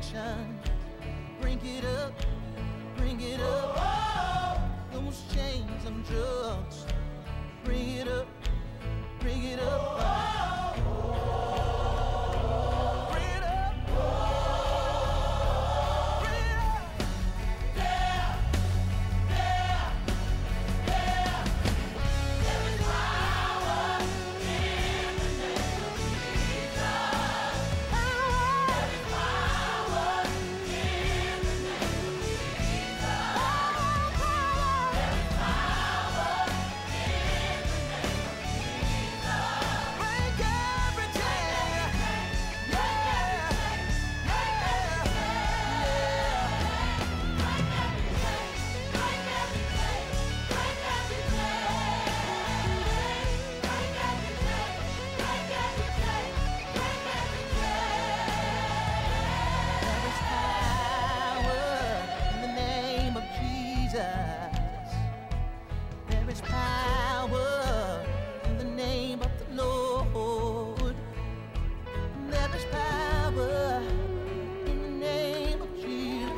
addiction. Bring it up, bring it up. Those chains and drugs. Bring it up, bring it up. There is power in the name of the Lord. There is power in the name of Jesus.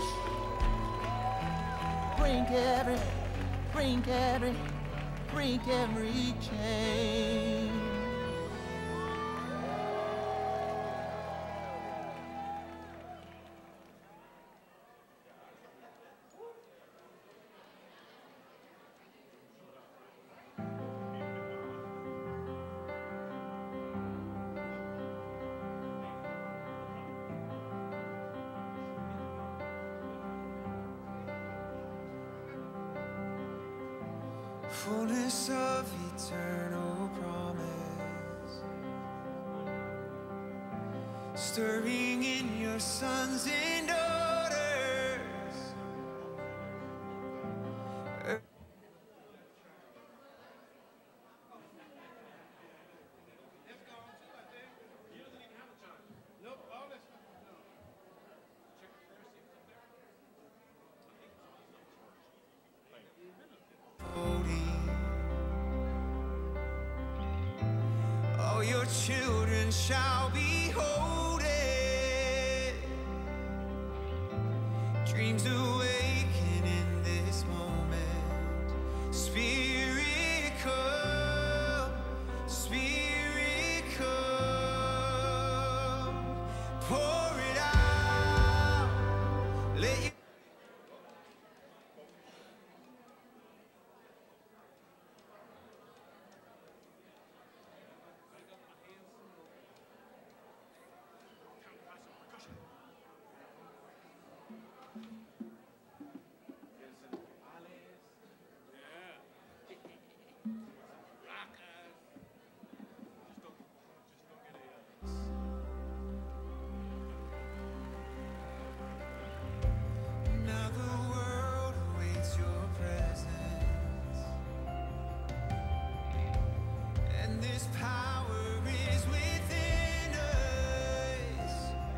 Break every chain. Fullness of eternal promise, stirring in your sons and daughters. All your children shall be holding, dreams awaken in this moment. Spirit come, Spirit come, pour it out, let you. Now the world awaits your presence, and this power is within us.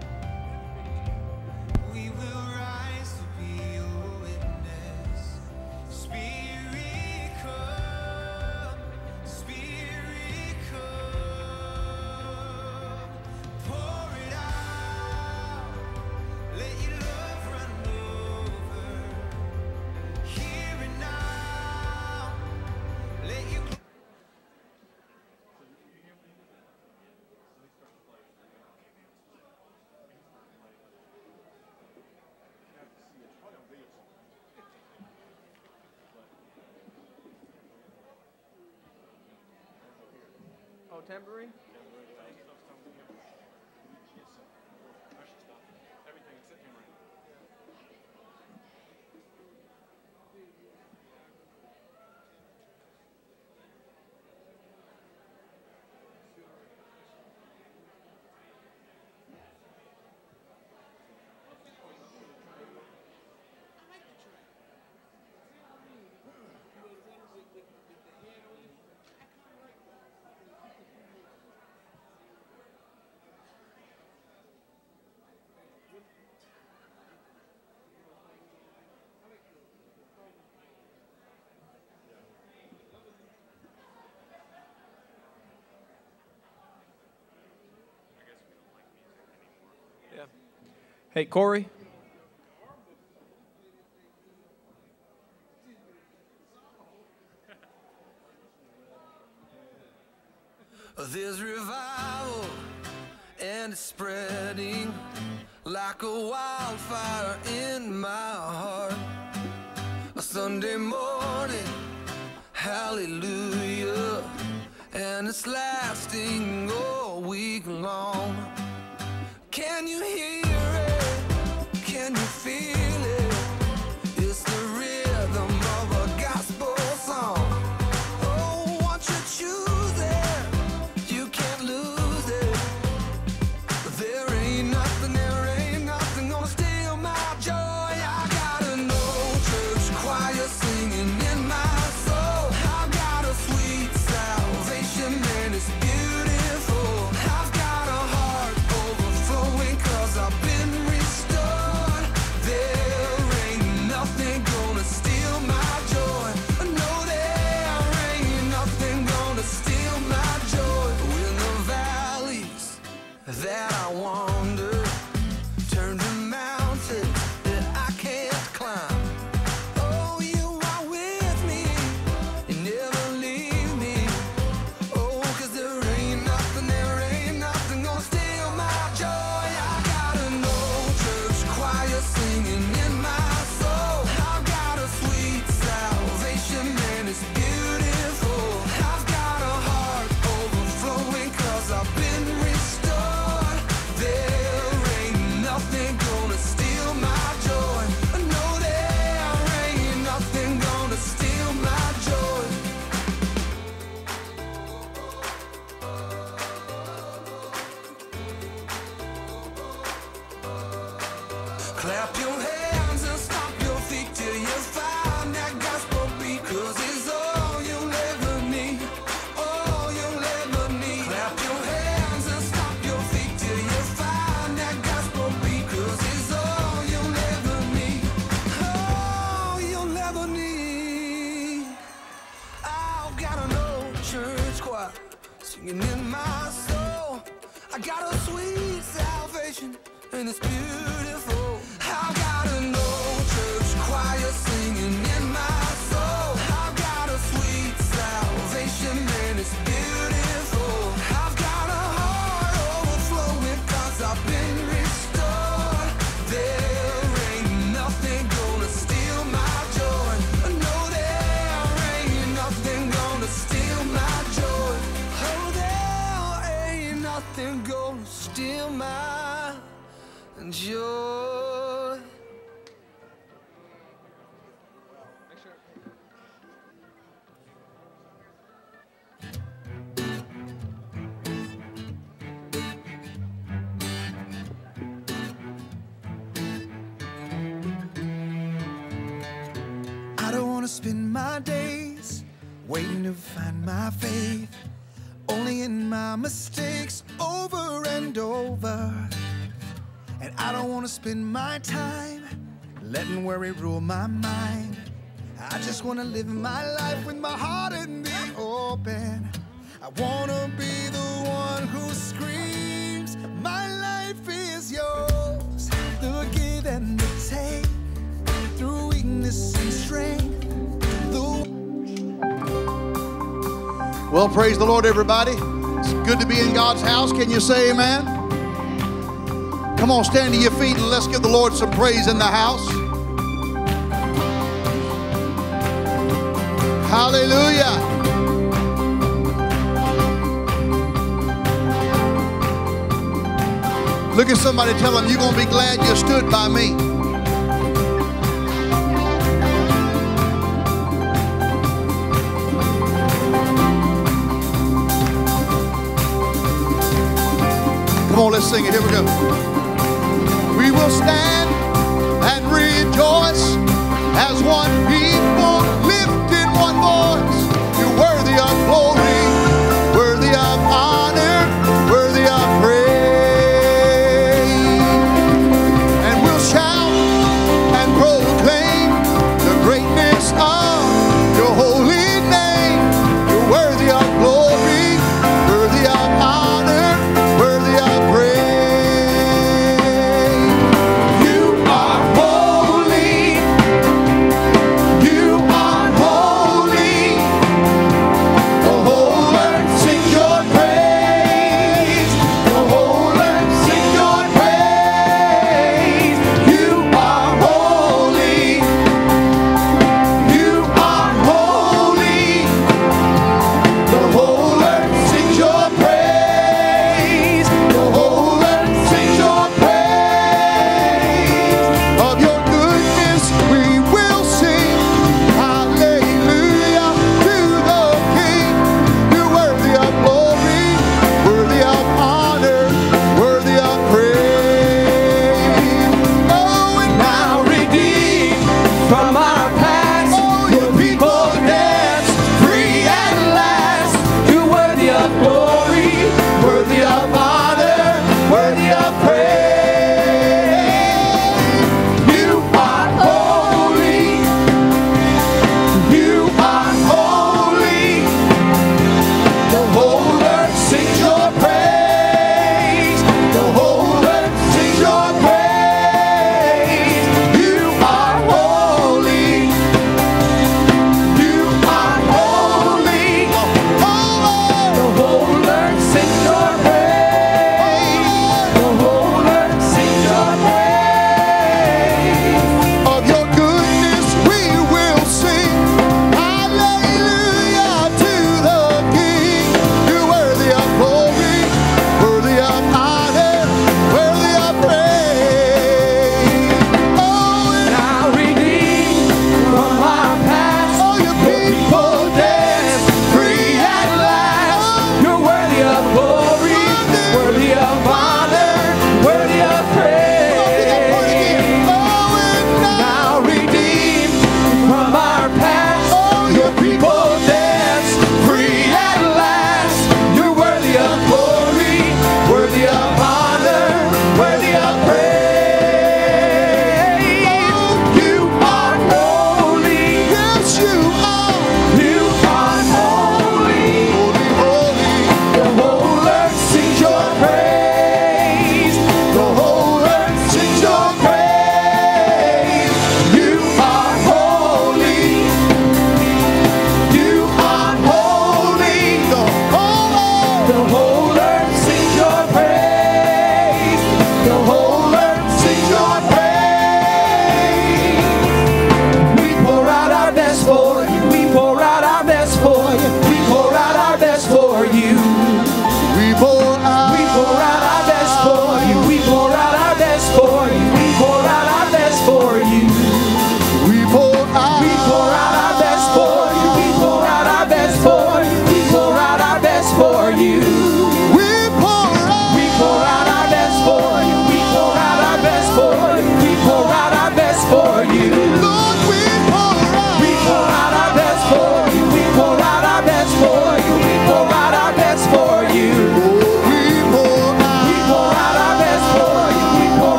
We will rise to be your witness. Spirit come, Spirit come, pour it out, let your love run over. Here and now, let your Oh, temporary? Hey, Corey. There's revival and it's spreading like a wildfire in my heart. A Sunday morning, hallelujah, and it's lasting all week long. Can you hear it? Can you feel it? It's the rhythm of a gospel song. Oh, once you choose it, you can't lose it. There ain't nothing gonna steal my joy. I got an old church choir singing in my soul. I've got a sweet salvation and it's beautiful. I've got a heart overflowing 'cause I've been restored. There ain't nothing gonna steal my joy. No, there ain't nothing gonna steal my joy. When the valleys that I wander turn to mountains that I can't climb. Oh, you are with me, you never leave me. Oh, 'cause there ain't nothing gonna steal my joy. I got an old church choir singing in my soul. I've got a sweet salvation and it's beautiful. I've got a heart overflowing 'cause I've been restored. There ain't nothing gonna steal my joy. No, there ain't nothing gonna steal my joy. Clap your hands and stomp your feet till you find that gospel beat. 'Cause it's all you'll ever need, all you'll ever need. Clap your hands and stomp your feet till you find that gospel beat. 'Cause it's all you'll ever need, all you'll ever need. I've got an old church choir singing in my soul. I got a sweet salvation and it's beautiful. I've got an old church choir singing in my soul. I've got a sweet salvation and it's beautiful. I've got a heart overflowing 'cause I've been restored. There ain't nothing gonna steal my joy. No, there ain't nothing gonna steal my joy. Oh, there ain't nothing gonna steal my joy. I don't wanna spend my days waiting to find my faith, only in my mistakes over and over. And I don't wanna spend my time letting worry rule my mind. I just wanna live my life with my heart in the open. I wanna be the one who screams, my life is yours. The give and the take, through weakness and strength. Well, praise the Lord, everybody. It's good to be in God's house. Can you say amen? Come on, stand to your feet and let's give the Lord some praise in the house. Hallelujah. Look at somebody, tell them you're going to be glad you stood by me. Come on, let's sing it. Here we go. We will stand and rejoice as one people, lifting one voice. You're worthy of glory, worthy of honor, worthy of praise. And we'll shout and proclaim the greatness of your holy name. You're worthy of glory, worthy of honor, worthy of praise.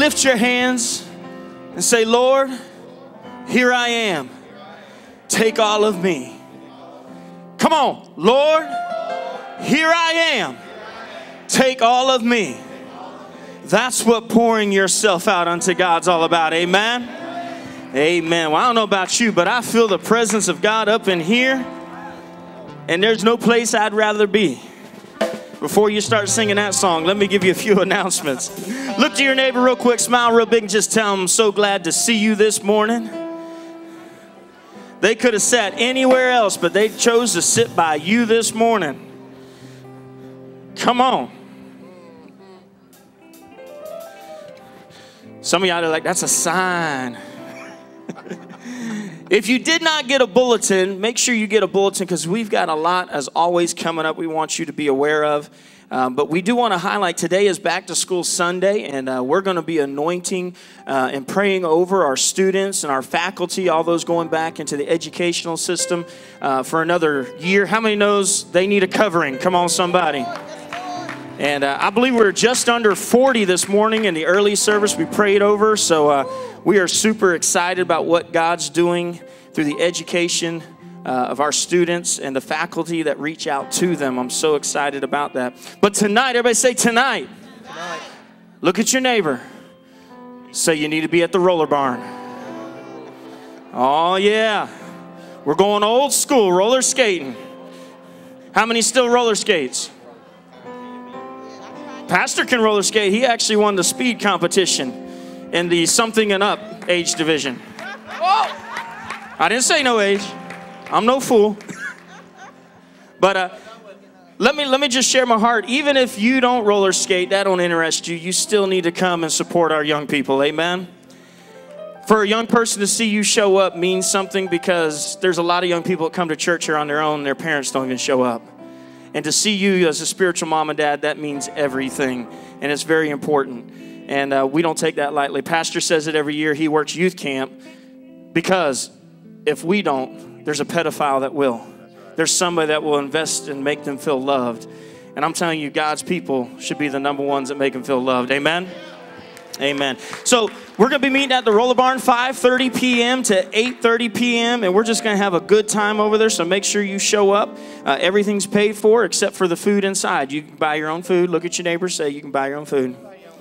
lift your hands and say, Lord, here I am. Take all of me. Come on, Lord, here I am. Take all of me. That's what pouring yourself out unto God's all about. Amen. Amen. Well, I don't know about you, but I feel the presence of God up in here. And there's no place I'd rather be. Before you start singing that song, let me give you a few announcements. Look to your neighbor real quick, smile real big, and just tell them I'm so glad to see you this morning. They could have sat anywhere else, but they chose to sit by you this morning. Come on. Some of y'all are like, that's a sign. If you did not get a bulletin, make sure you get a bulletin because we've got a lot, as always, coming up we want you to be aware of. But we do want to highlight today is Back to School Sunday, and we're going to be anointing and praying over our students and our faculty, all those going back into the educational system for another year. How many knows they need a covering? Come on, somebody. And I believe we were just under 40 this morning in the early service we prayed over. So we are super excited about what God's doing through the education of our students and the faculty that reach out to them. I'm so excited about that. But tonight, everybody say tonight. Tonight. Look at your neighbor. Say you need to be at the roller barn. Oh, yeah. We're going old school, roller skating. How many still roller skates? Pastor can roller skate. He actually won the speed competition in the something and up age division. Oh! I didn't say no age. I'm no fool. But let me just share my heart. Even if you don't roller skate, that don't interest you, you still need to come and support our young people. Amen? For a young person to see you show up means something because there's a lot of young people that come to church here on their own and their parents don't even show up. And to see you as a spiritual mom and dad, that means everything. And it's very important. And we don't take that lightly. Pastor says it every year. He works youth camp because if we don't, there's a pedophile that will. There's somebody that will invest and make them feel loved. And I'm telling you, God's people should be the number ones that make them feel loved. Amen? Amen. So we're going to be meeting at the Roller Barn 5:30 p.m. to 8:30 p.m. And we're just going to have a good time over there. So make sure you show up. Everything's paid for except for the food inside. You can buy your own food. Look at your neighbor. Say you can buy your own food.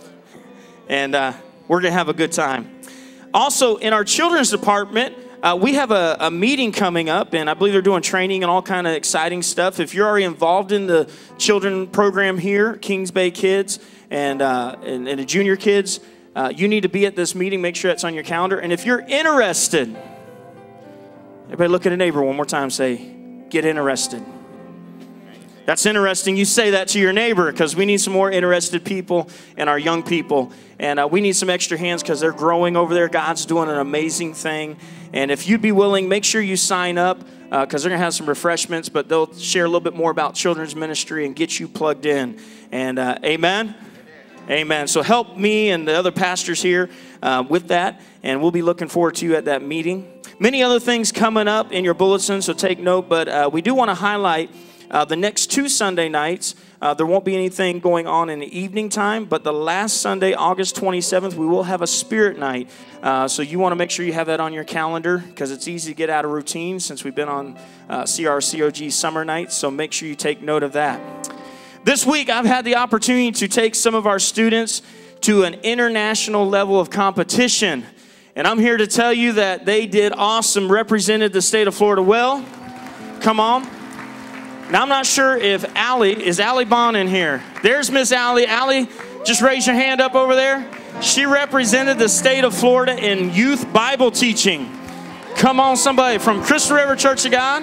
And we're going to have a good time. Also, in our children's department, we have a meeting coming up, and I believe they're doing training and all kind of exciting stuff. If you're already involved in the children program here, Kings Bay Kids and the junior kids, you need to be at this meeting. Make sure it's on your calendar. And if you're interested, everybody look at a neighbor one more time. Say, get interested. That's interesting. You say that to your neighbor because we need some more interested people and our young people. And we need some extra hands because they're growing over there. God's doing an amazing thing. And if you'd be willing, make sure you sign up because they're going to have some refreshments, but they'll share a little bit more about children's ministry and get you plugged in. And amen? Amen. So help me and the other pastors here with that, and we'll be looking forward to you at that meeting. Many other things coming up in your bulletin, so take note, but we do want to highlight the next 2 Sunday nights. There won't be anything going on in the evening time, but the last Sunday, August 27th, we will have a spirit night. So you want to make sure you have that on your calendar because it's easy to get out of routine since we've been on CRCOG summer nights. So make sure you take note of that. This week, I've had the opportunity to take some of our students to an international level of competition. And I'm here to tell you that they did awesome, represented the state of Florida well. Come on. Now, I'm not sure if is Allie Bond in here? There's Miss Allie. Allie, just raise your hand up over there. She represented the state of Florida in youth Bible teaching. Come on, somebody from Crystal River Church of God.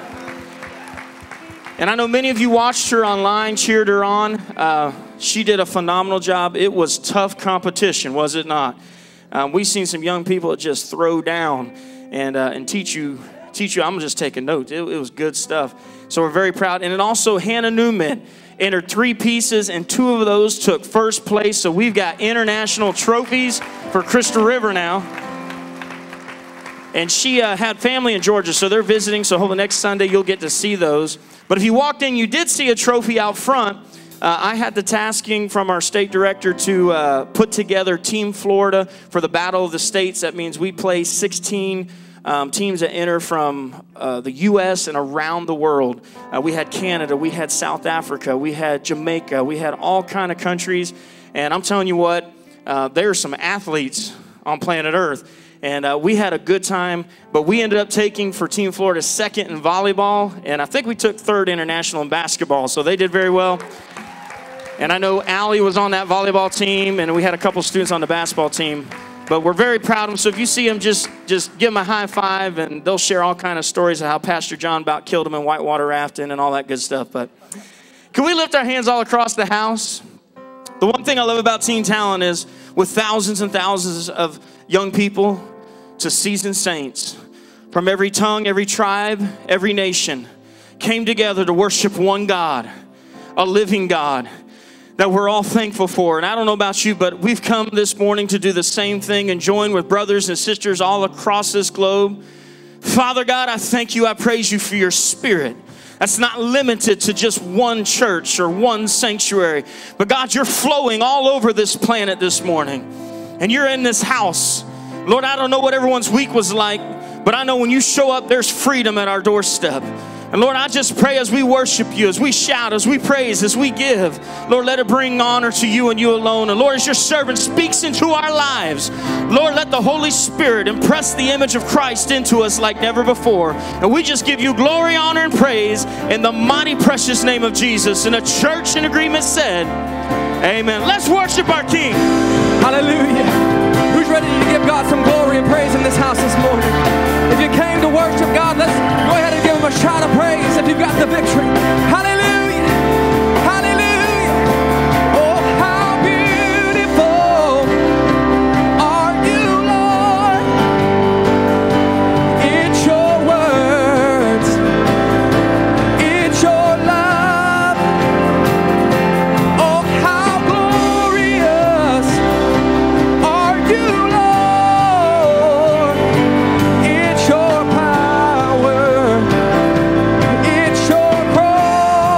And I know many of you watched her online, cheered her on. She did a phenomenal job. It was tough competition, was it not? We've seen some young people that just throw down and teach you. I'm just taking notes. It was good stuff. So we're very proud. And then also Hannah Newman entered 3 pieces, and 2 of those took first place. So we've got international trophies for Crystal River now. And she had family in Georgia, so they're visiting. So hopefully next Sunday you'll get to see those. But if you walked in, you did see a trophy out front. I had the tasking from our state director to put together Team Florida for the Battle of the States. That means we play 16 teams that enter from the U.S. and around the world. We had Canada, we had South Africa, we had Jamaica, we had all kind of countries. And I'm telling you what, there are some athletes on planet Earth. And we had a good time, but we ended up taking for Team Florida second in volleyball. And I think we took third international in basketball, so they did very well. And I know Allie was on that volleyball team, and we had a couple students on the basketball team. But we're very proud of them. So if you see them, just give them a high five, and they'll share all kind of stories of how Pastor John about killed them in whitewater rafting and all that good stuff. But can we lift our hands all across the house? The one thing I love about Teen Talent is with thousands and thousands of young people to seasoned saints from every tongue, every tribe, every nation came together to worship one God, a living God that we're all thankful for. And I don't know about you, but we've come this morning to do the same thing and join with brothers and sisters all across this globe. Father God, I thank you, I praise you for your Spirit. That's not limited to just one church or one sanctuary. But God, you're flowing all over this planet this morning. And you're in this house. Lord, I don't know what everyone's week was like, but I know when you show up, there's freedom at our doorstep. And Lord, I just pray as we worship you, as we shout, as we praise, as we give, Lord, let it bring honor to you and you alone. And Lord, as your servant speaks into our lives, Lord, let the Holy Spirit impress the image of Christ into us like never before. And we just give you glory, honor, and praise in the mighty, precious name of Jesus. And a church in agreement said, amen. Let's worship our King. Hallelujah. Who's ready to give God some glory and praise in this house this morning? If you came to worship God, let's go ahead and give him a shout of praise if you've got the victory. Hallelujah. Hallelujah. Oh, how beautiful are you, Lord. It's your words. It's your love. Oh, how glorious are you, Lord. It's your power. It's your cross.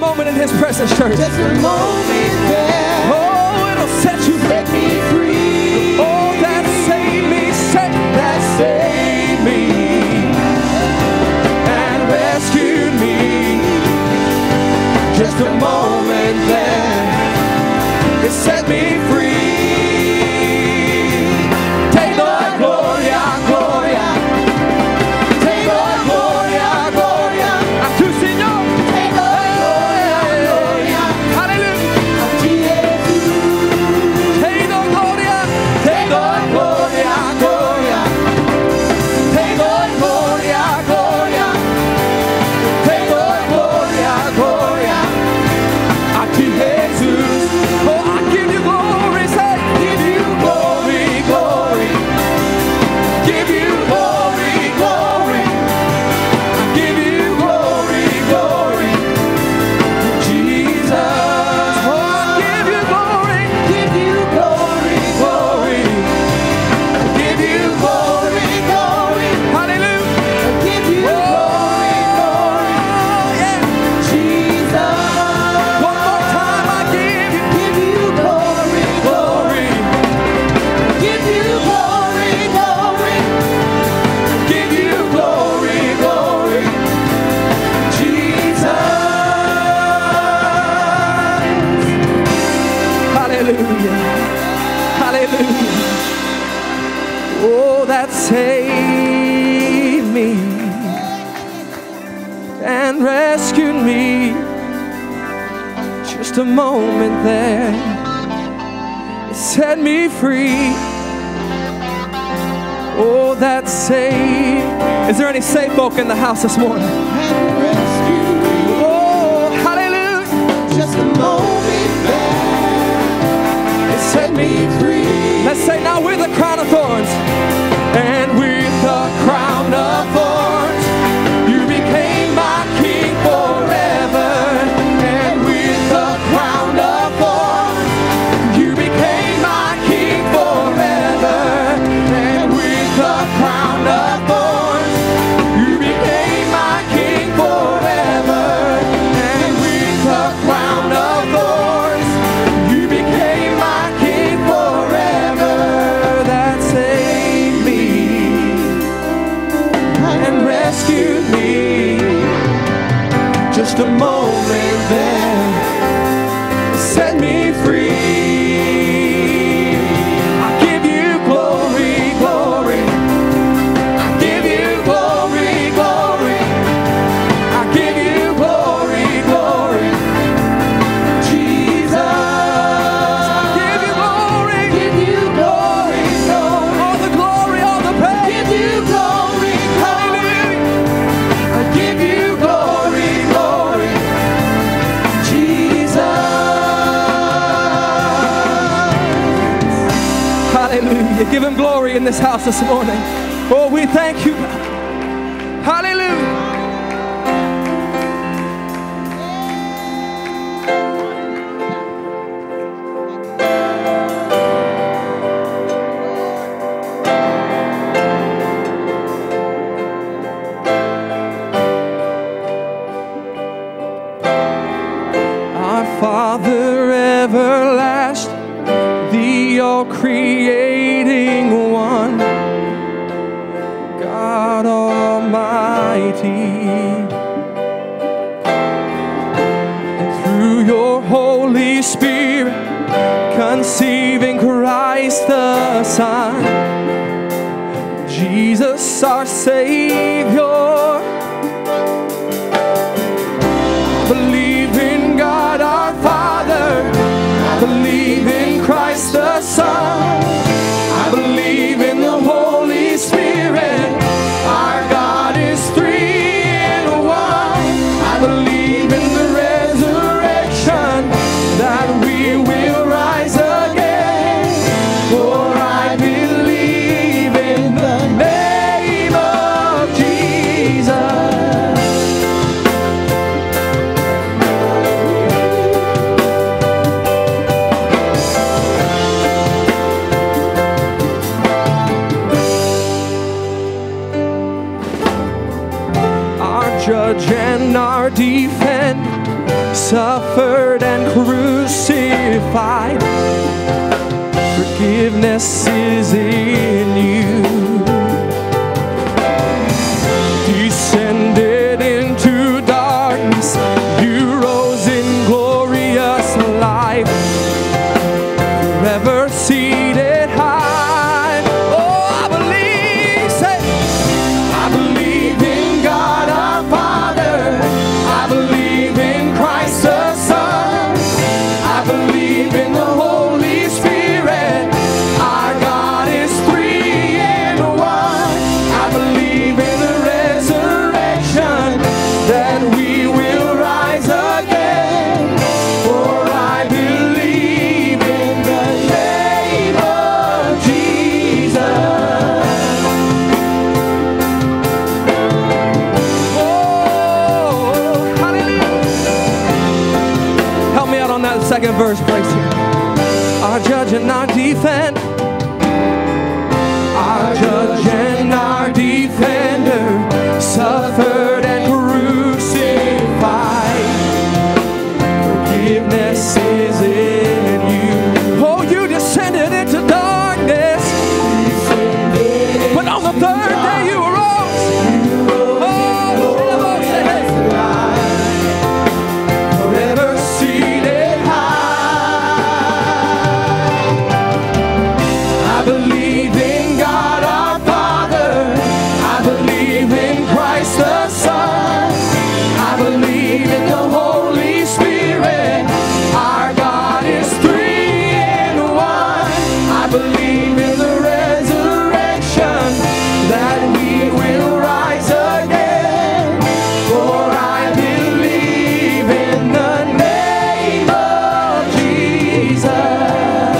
moment in His presence, church. Just a moment there. Oh, it'll set you Set me free. Oh, that saved me, That saved me and rescued me. just a moment there. It set me free. Take the gloria, gloria. Take all gloria, gloria. A tu Señor. Take all gloria, gloria. Hallelujah. A ti, Jesús. Take the gloria. Take all gloria, gloria. Take all gloria, gloria. Take all gloria, gloria. A ti, Jesús. Oh, I give you glory. Say, Give you glory, glory. Give you glory, glory. Give you glory, glory. Jesus. oh, I give you glory. Give you glory, glory. Give you glory, glory. Hallelujah. Give you glory, glory. Oh, yeah. Jesus. One more time, I give you. Give you glory, glory. Give you glory, glory. Give you glory, glory. Jesus. Hallelujah. Hallelujah. Oh, that saved me and rescued me. Just a moment there. It set me free. Oh, that saved. Is there any saved folk in the house this morning? And rescue me. Oh, hallelujah. Just a moment there. It set me free. Let's say now with the crown of thorns. And with the crown of thorns, you became my king forever. And with the crown of thorns, you became my king forever. And with the crown of thorns, you became my king forever. And with the crown of thorns, you became my king forever. That saved me and rescued me. Just a moment there set me free. I give you glory, glory. I give you glory, glory. I give you glory, glory. Jesus. I give you glory. Give you glory, glory. All the glory, all the praise. Give you glory, glory. Hallelujah. I give you glory, glory. Jesus. Hallelujah. Give Him glory in this house this morning. Oh, we thank you, God. Hallelujah. Our Father everlasting, the all-creating one, God Almighty. And through your Holy Spirit, conceiving Christ the Son, Jesus our Savior. Believe in God our Father. I believe in Christ the Son. I believe in the Holy Spirit. Our God is three in one. I believe in the resurrection, that we will rise again. For I believe in the name of Jesus. Judge and our defender, suffered and crucified. Forgiveness is in you. Descended into darkness, you rose in glorious life, forever seated high. Oh, I believe, say, I believe in God our Father, I believe in Christ the Son, I believe in the Holy Spirit, our God is three in one. I believe in the resurrection, that we will rise again, for I believe in the name of Jesus. Oh, hallelujah. Help me out on that second verse, please. Our judge and our defender, our judge and our defender, suffered and crucified. Forgiveness is in you. Oh, you descended into darkness, but on the third day you arose. Oh, forever seated high. I believe in God our Father, I believe in Christ the Son, I believe in the Holy Spirit, our God is three in one. I believe in the resurrection, that we will rise again, for I believe in the name of Jesus.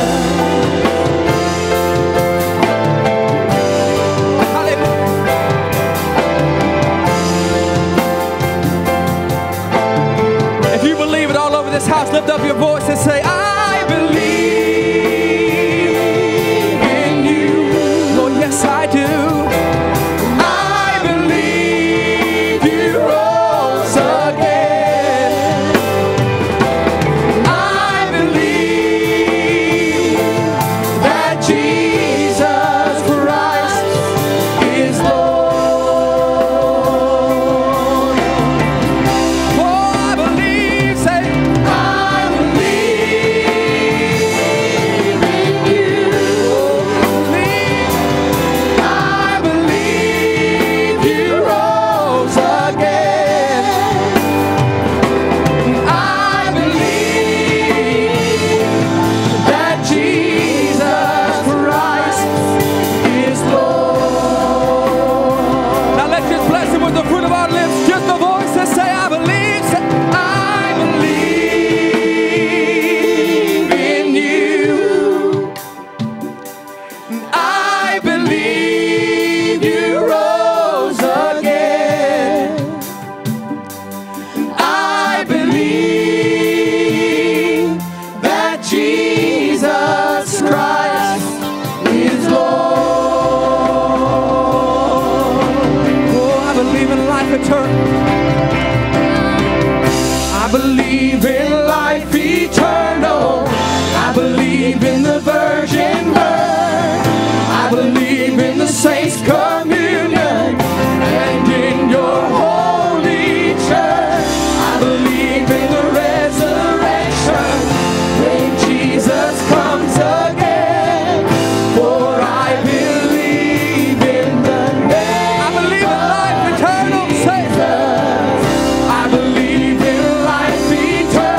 If you believe it all over this house, lift up your voice and say, I believe in you. Lord, yes, I do. I believe you rose again. I believe that Jesus Christ is Lord. Oh, I believe, say, I believe in you. I believe you rose again. I believe that Jesus Christ is Lord. Now let's just bless him with the fruit of our lips. Just a voice that say, I believe. Say, I believe in you. I believe you rose again. I believe that Jesus Christ is Lord. Oh, I believe in life eternal. I believe in life eternal. I believe in the virgin birth. I believe in the saints' communion and in your holy church. I believe in the resurrection when Jesus comes again. For I believe in the name. I believe in life eternal. Say, I believe in life eternal.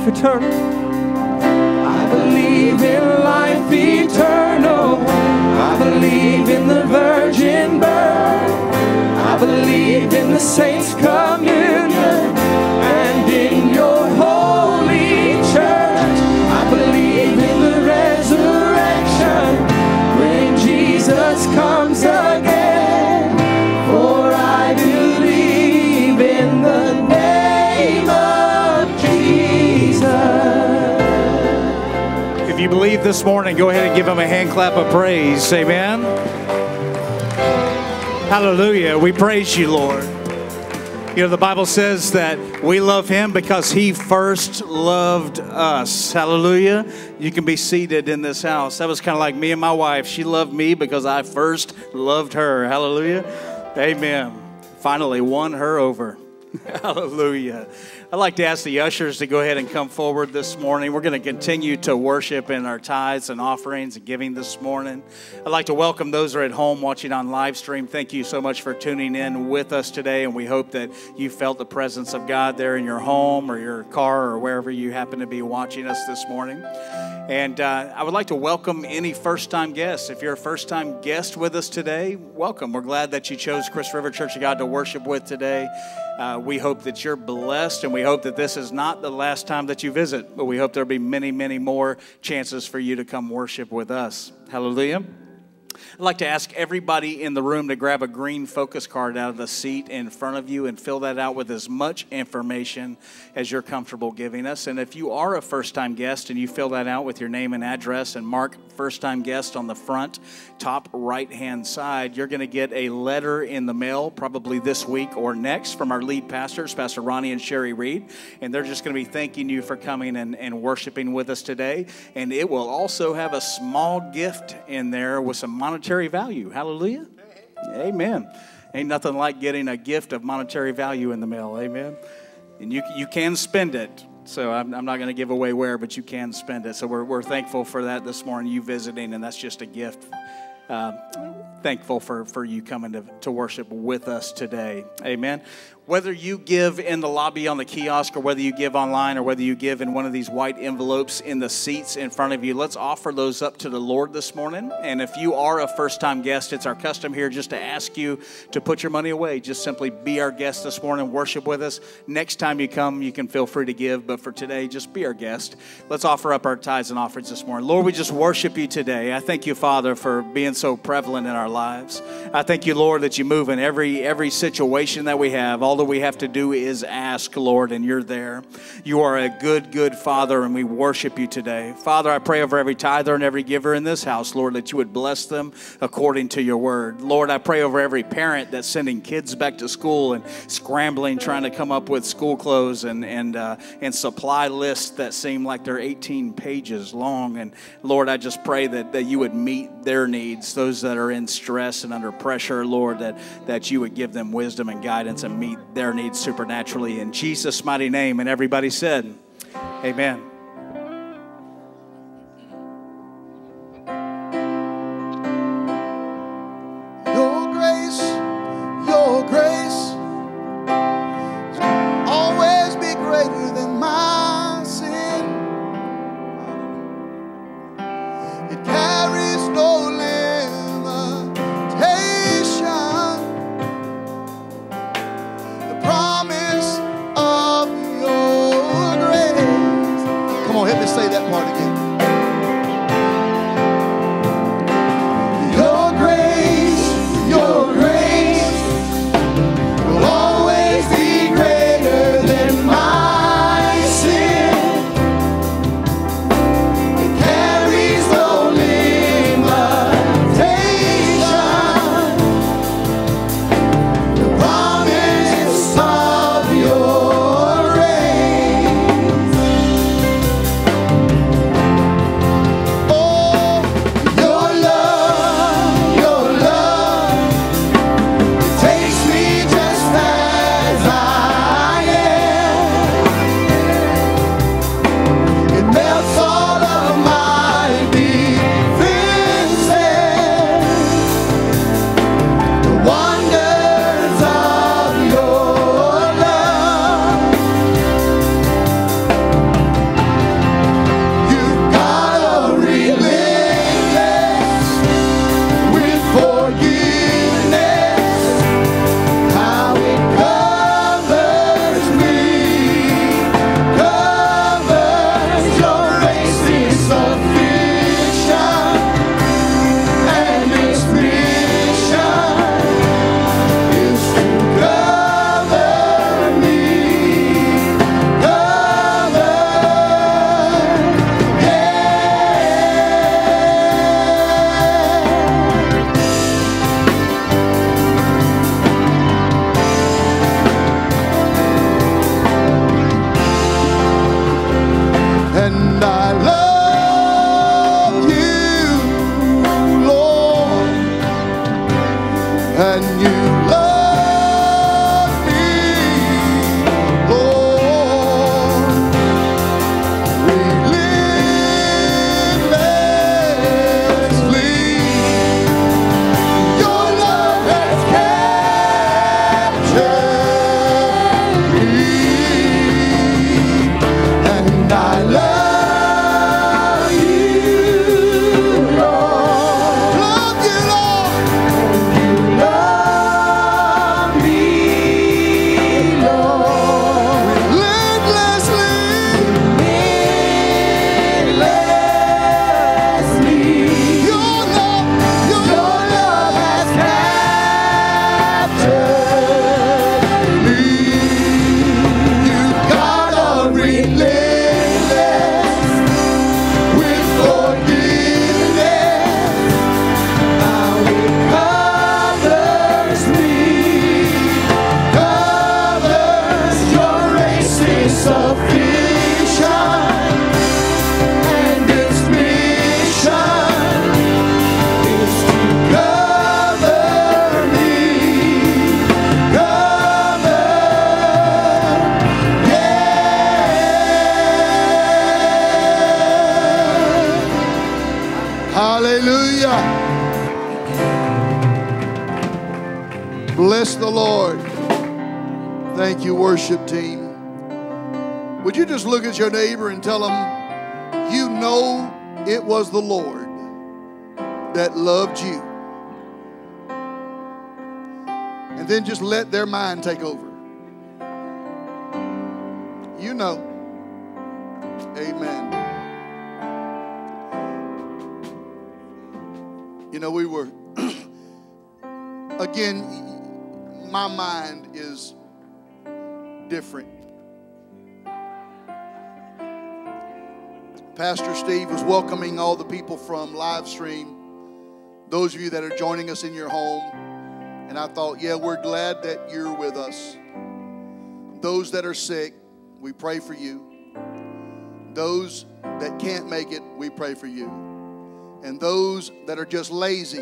eternal. I believe in life eternal. I believe in the virgin birth. I believe in the saints' communion and in your holy church. I believe in the resurrection when Jesus comes again. For I believe in the name of Jesus. If you believe this morning, go ahead and give him a hand clap of praise. Amen. Hallelujah. We praise you, Lord. You know, the Bible says that we love him because he first loved us. Hallelujah. You can be seated in this house. That was kind of like me and my wife. She loved me because I first loved her. Hallelujah. Amen. Finally won her over. Hallelujah. I'd like to ask the ushers to go ahead and come forward this morning. We're going to continue to worship in our tithes and offerings and giving this morning. I'd like to welcome those who are at home watching on live stream. Thank you so much for tuning in with us today, and we hope that you felt the presence of God there in your home or your car or wherever you happen to be watching us this morning. And I would like to welcome any first-time guests. If you're a first-time guest with us today, welcome. We're glad that you chose Christ River Church of God to worship with today. We hope that you're blessed, and we hope that this is not the last time that you visit, but we hope there'll be many, many more chances for you to come worship with us. Hallelujah. I'd like to ask everybody in the room to grab a green focus card out of the seat in front of you and fill that out with as much information as you're comfortable giving us. And if you are a first-time guest and you fill that out with your name and address and mark first-time guest on the front top right-hand side, you're going to get a letter in the mail probably this week or next from our lead pastors, Pastor Ronnie and Sherry Reed. And they're just going to be thanking you for coming and worshiping with us today. And it will also have a small gift in there with some monetary value. Hallelujah. Amen. Ain't nothing like getting a gift of monetary value in the mail. Amen. And you can spend it. So I'm not going to give away where, but you can spend it. So we're thankful for that this morning, you visiting, and that's just a gift. Thankful for you coming to worship with us today. Amen. Whether you give in the lobby on the kiosk or whether you give online or whether you give in one of these white envelopes in the seats in front of you, let's offer those up to the Lord this morning. And if you are a first-time guest, it's our custom here just to ask you to put your money away. Just simply be our guest this morning, worship with us. Next time you come, you can feel free to give. But for today, just be our guest. Let's offer up our tithes and offerings this morning. Lord, we just worship you today. I thank you, Father, for being so prevalent in our lives. I thank you, Lord, that you move in every situation that we have. All that we have to do is ask, Lord, and you're there. You are a good, good Father, and we worship you today. Father, I pray over every tither and every giver in this house, Lord, that you would bless them according to your word. Lord, I pray over every parent that's sending kids back to school and scrambling, trying to come up with school clothes and supply lists that seem like they're 18 pages long. And Lord, I just pray that you would meet their needs, those that are in stress and under pressure, Lord, that you would give them wisdom and guidance and meet their needs supernaturally in Jesus' mighty name. And everybody said, amen. Your grace will always be greater than my sin. It carries no limitation. The promise of your grace and you love me, Lord, relentlessly. Your love has captured me, and I love you, Lord. Love you, Lord. You love me, Lord. Relentlessly. Relentlessly. Your love has captured me. You got a relentless with forgiveness. Now it covers me, covers. Your grace is sufficient, and its mission is to cover me, cover, yeah. Hallelujah. Bless the Lord. Thank you, worship team. Would you just look at your neighbor and tell him, you know it was the Lord that loved you. And then just let their mind take over. You know. Amen. You know, we were, again, my mind is different. Pastor Steve was welcoming all the people from live stream, those of you that are joining us in your home. And I thought, yeah, we're glad that you're with us. Those that are sick, we pray for you. Those that can't make it, we pray for you. And those that are just lazy,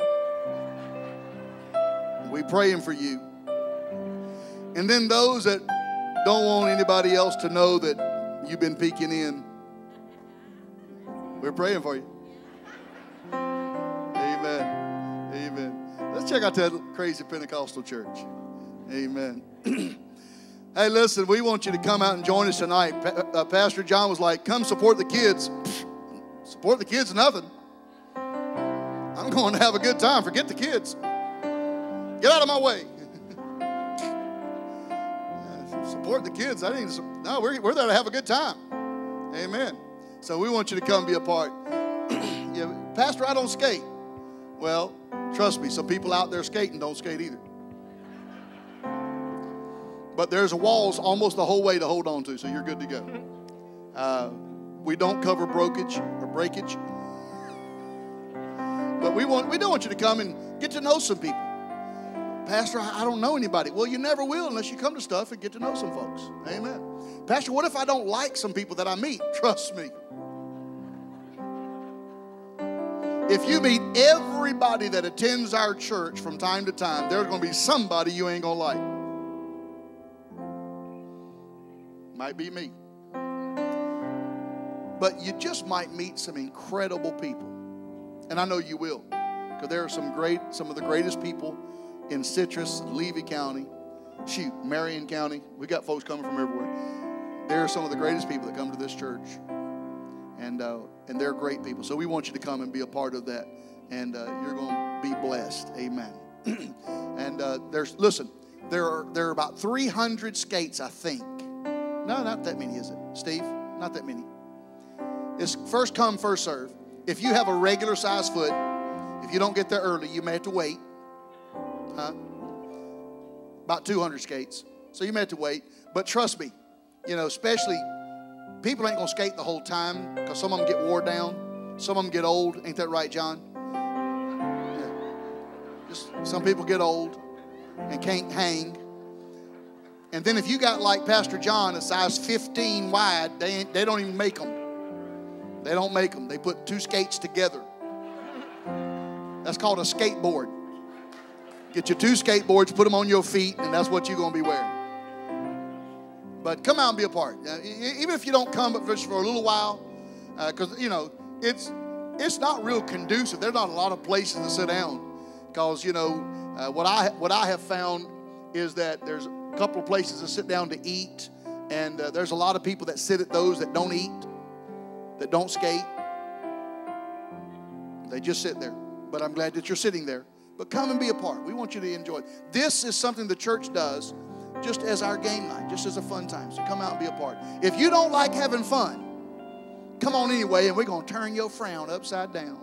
we praying for you. And then those that don't want anybody else to know that you've been peeking in, we're praying for you. Amen. Amen. Let's check out that crazy Pentecostal church. Amen. Hey, listen, we want you to come out and join us tonight. Pastor John was like, come support the kids. Support the kids, nothing. I'm going to have a good time. Forget the kids. Get out of my way. Support the kids. No, we're there to have a good time. Amen. So we want you to come be a part. Yeah, Pastor, I don't skate. Well, trust me, some people out there skating don't skate either. But there's walls almost the whole way to hold on to, so you're good to go. We don't cover breakage or breakage. But we don't want you to come and get to know some people. Pastor, I don't know anybody. Well, you never will unless you come to stuff and get to know some folks. Amen. Pastor, what if I don't like some people that I meet? Trust me. If you meet everybody that attends our church from time to time, there's going to be somebody you ain't going to like. Might be me. But you just might meet some incredible people. And I know you will. Because there are some of the greatest people in Citrus, Levy County, Marion County. We got folks coming from everywhere. There are some of the greatest people that come to this church. And they're great people. So we want you to come and be a part of that. And you're going to be blessed. Amen. And there are about 300 skates, I think. No, not that many, is it, Steve? Not that many. It's first come, first serve. If you have a regular size foot, if you don't get there early, you may have to wait. About 200 skates. So you may have to wait. But trust me, especially people ain't going to skate the whole time because some of them get wore down. Some of them get old. Ain't that right, John? Yeah. Just some people get old and can't hang. And then if you got like Pastor John, a size 15 wide, they don't even make them. They don't make them. They put two skates together. That's called a skateboard. Get your 2 skateboards, put them on your feet, and that's what you're going to be wearing. But come out and be a part. Even if you don't come but just for a little while, because, you know, it's not real conducive. There's not a lot of places to sit down. Because, you know, what I have found is that there's a couple of places to sit down to eat. And there's a lot of people that sit at those that don't eat, that don't skate. They just sit there. But I'm glad that you're sitting there. But come and be a part. We want you to enjoy it. This is something the church does just as our game night, just as a fun time. So come out and be a part. If you don't like having fun, come on anyway, and we're going to turn your frown upside down.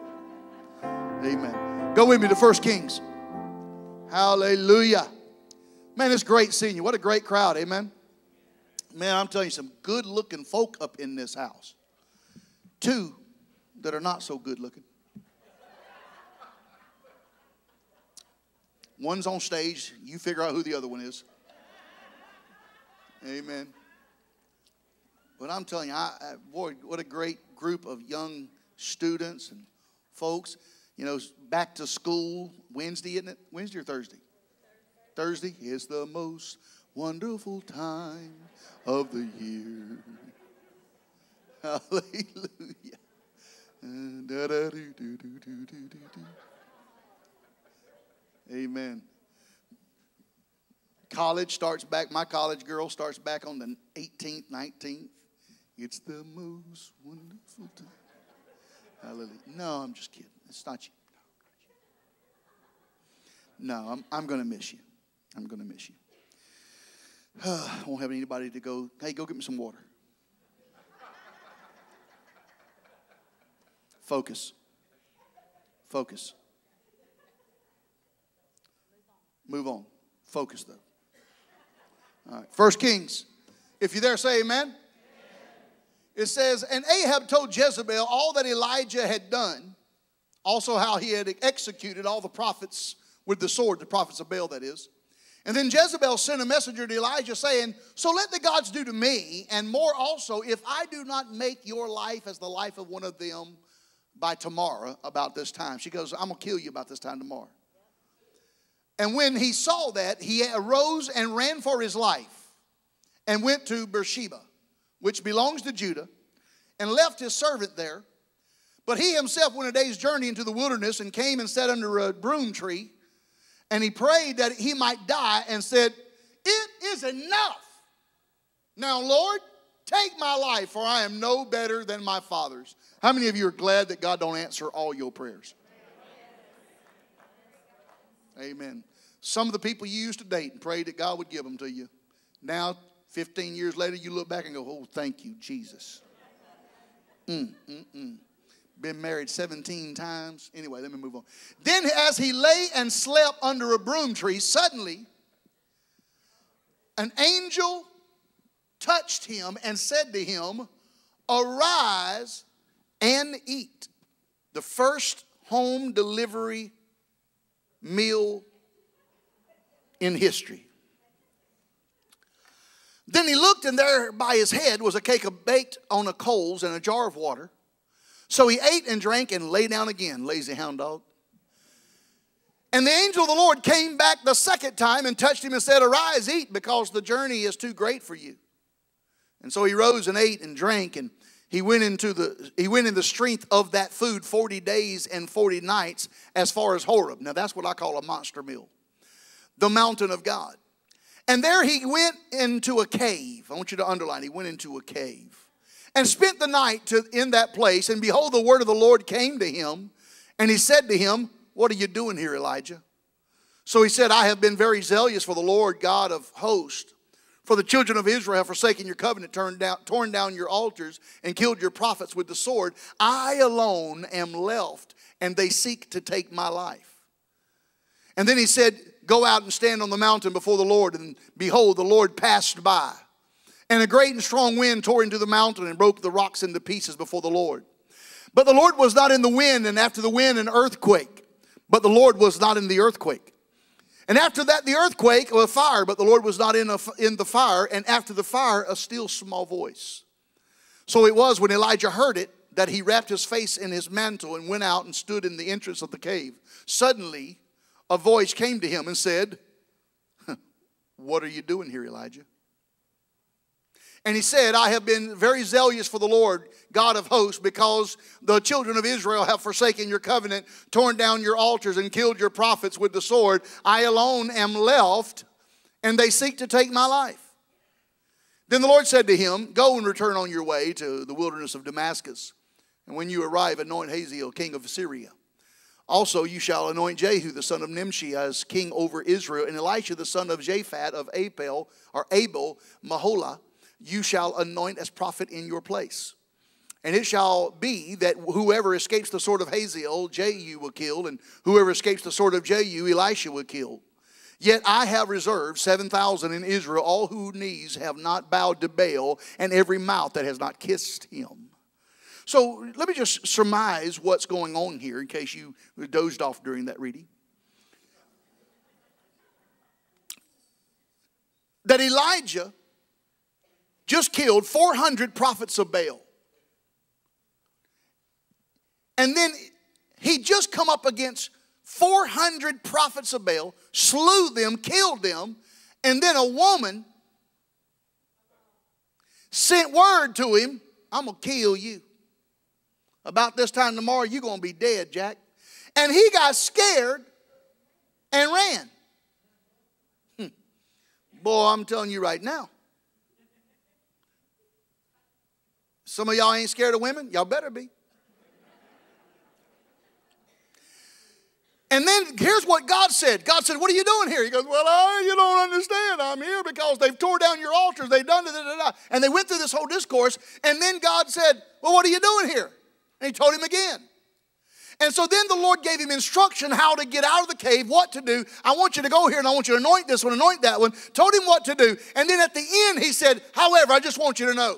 Amen. Go with me to 1 Kings. Hallelujah. Man, it's great seeing you. What a great crowd. Amen. Man, I'm telling you, some good-looking folk up in this house. 2 that are not so good-looking. One's on stage. You figure out who the other one is. Amen. But I'm telling you, boy, what a great group of young students and folks. You know, back to school Wednesday, isn't it? Wednesday or Thursday? Thursday is the most wonderful time of the year. Hallelujah. Amen. College starts back. My college girl starts back on the 18th, 19th. It's the most wonderful time. Hallelujah. No, I'm just kidding. It's not you. No, I'm going to miss you. I'm going to miss you. I won't have anybody to go, hey, go get me some water. Focus. Focus. Move on. Focus, though. All right. 1 Kings. If you're there, say amen. Amen. It says, and Ahab told Jezebel all that Elijah had done, also how he had executed all the prophets with the sword, the prophets of Baal, that is. And then Jezebel sent a messenger to Elijah saying, so let the gods do to me, and more also, if I do not make your life as the life of one of them by tomorrow about this time. She goes, I'm going to kill you about this time tomorrow. And when he saw that, he arose and ran for his life and went to Beersheba, which belongs to Judah, and left his servant there. But he himself went a day's journey into the wilderness and came and sat under a broom tree. And he prayed that he might die and said, it is enough. Now, Lord, take my life, for I am no better than my fathers. How many of you are glad that God don't answer all your prayers? Amen. Some of the people you used to date and prayed that God would give them to you. Now, 15 years later, you look back and go, oh, thank you, Jesus. Been married 17 times. Anyway, let me move on. Then as he lay and slept under a broom tree, suddenly an angel touched him and said to him, arise and eat. The first home delivery meal in history. Then he looked, and there by his head was a cake baked on the coals and a jar of water. So he ate and drank and lay down again, lazy hound dog. And the angel of the Lord came back the second time and touched him and said, arise, eat, because the journey is too great for you. And so he rose and ate and drank, and he went in the strength of that food 40 days and 40 nights as far as Horeb. Now that's what I call a monster meal. The mountain of God. And there he went into a cave. I want you to underline, he went into a cave. And spent the night in that place. And behold, the word of the Lord came to him. And he said to him, what are you doing here, Elijah? So he said, I have been very zealous for the Lord God of hosts. For the children of Israel have forsaken your covenant, torn down your altars, and killed your prophets with the sword. I alone am left, and they seek to take my life. And then he said, go out and stand on the mountain before the Lord. And behold, the Lord passed by. And a great and strong wind tore into the mountain and broke the rocks into pieces before the Lord. But the Lord was not in the wind, and after the wind an earthquake. But the Lord was not in the earthquake. And after that the earthquake, a fire, but the Lord was not in the fire. And after the fire, a still small voice. So it was when Elijah heard it that he wrapped his face in his mantle and went out and stood in the entrance of the cave. Suddenly a voice came to him and said, what are you doing here, Elijah? And he said, I have been very zealous for the Lord, God of hosts, because the children of Israel have forsaken your covenant, torn down your altars, and killed your prophets with the sword. I alone am left, and they seek to take my life. Then the Lord said to him, go and return on your way to the wilderness of Damascus. And when you arrive, anoint Hazael, king of Syria. Also you shall anoint Jehu, the son of Nimshi, as king over Israel, and Elisha, the son of Japhat of Abel Maholah, you shall anoint as prophet in your place. And it shall be that whoever escapes the sword of Hazael, Jehu will kill, and whoever escapes the sword of Jehu, Elisha will kill. Yet I have reserved 7,000 in Israel, all whose knees have not bowed to Baal, and every mouth that has not kissed him. So let me just surmise what's going on here in case you dozed off during that reading. That Elijah just killed 400 prophets of Baal. And then he just come up against 400 prophets of Baal, slew them, killed them, and then a woman sent word to him, I'm going to kill you. About this time tomorrow, you're going to be dead, Jack. And he got scared and ran. Boy, I'm telling you right now. Some of y'all ain't scared of women. Y'all better be. And then here's what God said. God said, what are you doing here? He goes, well, you don't understand. I'm here because they've tore down your altars. They've done da-da-da-da. And they went through this whole discourse. And then God said, well, what are you doing here? And he told him again. And so then the Lord gave him instruction how to get out of the cave, what to do. I want you to go here and I want you to anoint this one, anoint that one. Told him what to do. And then at the end he said, however, I just want you to know,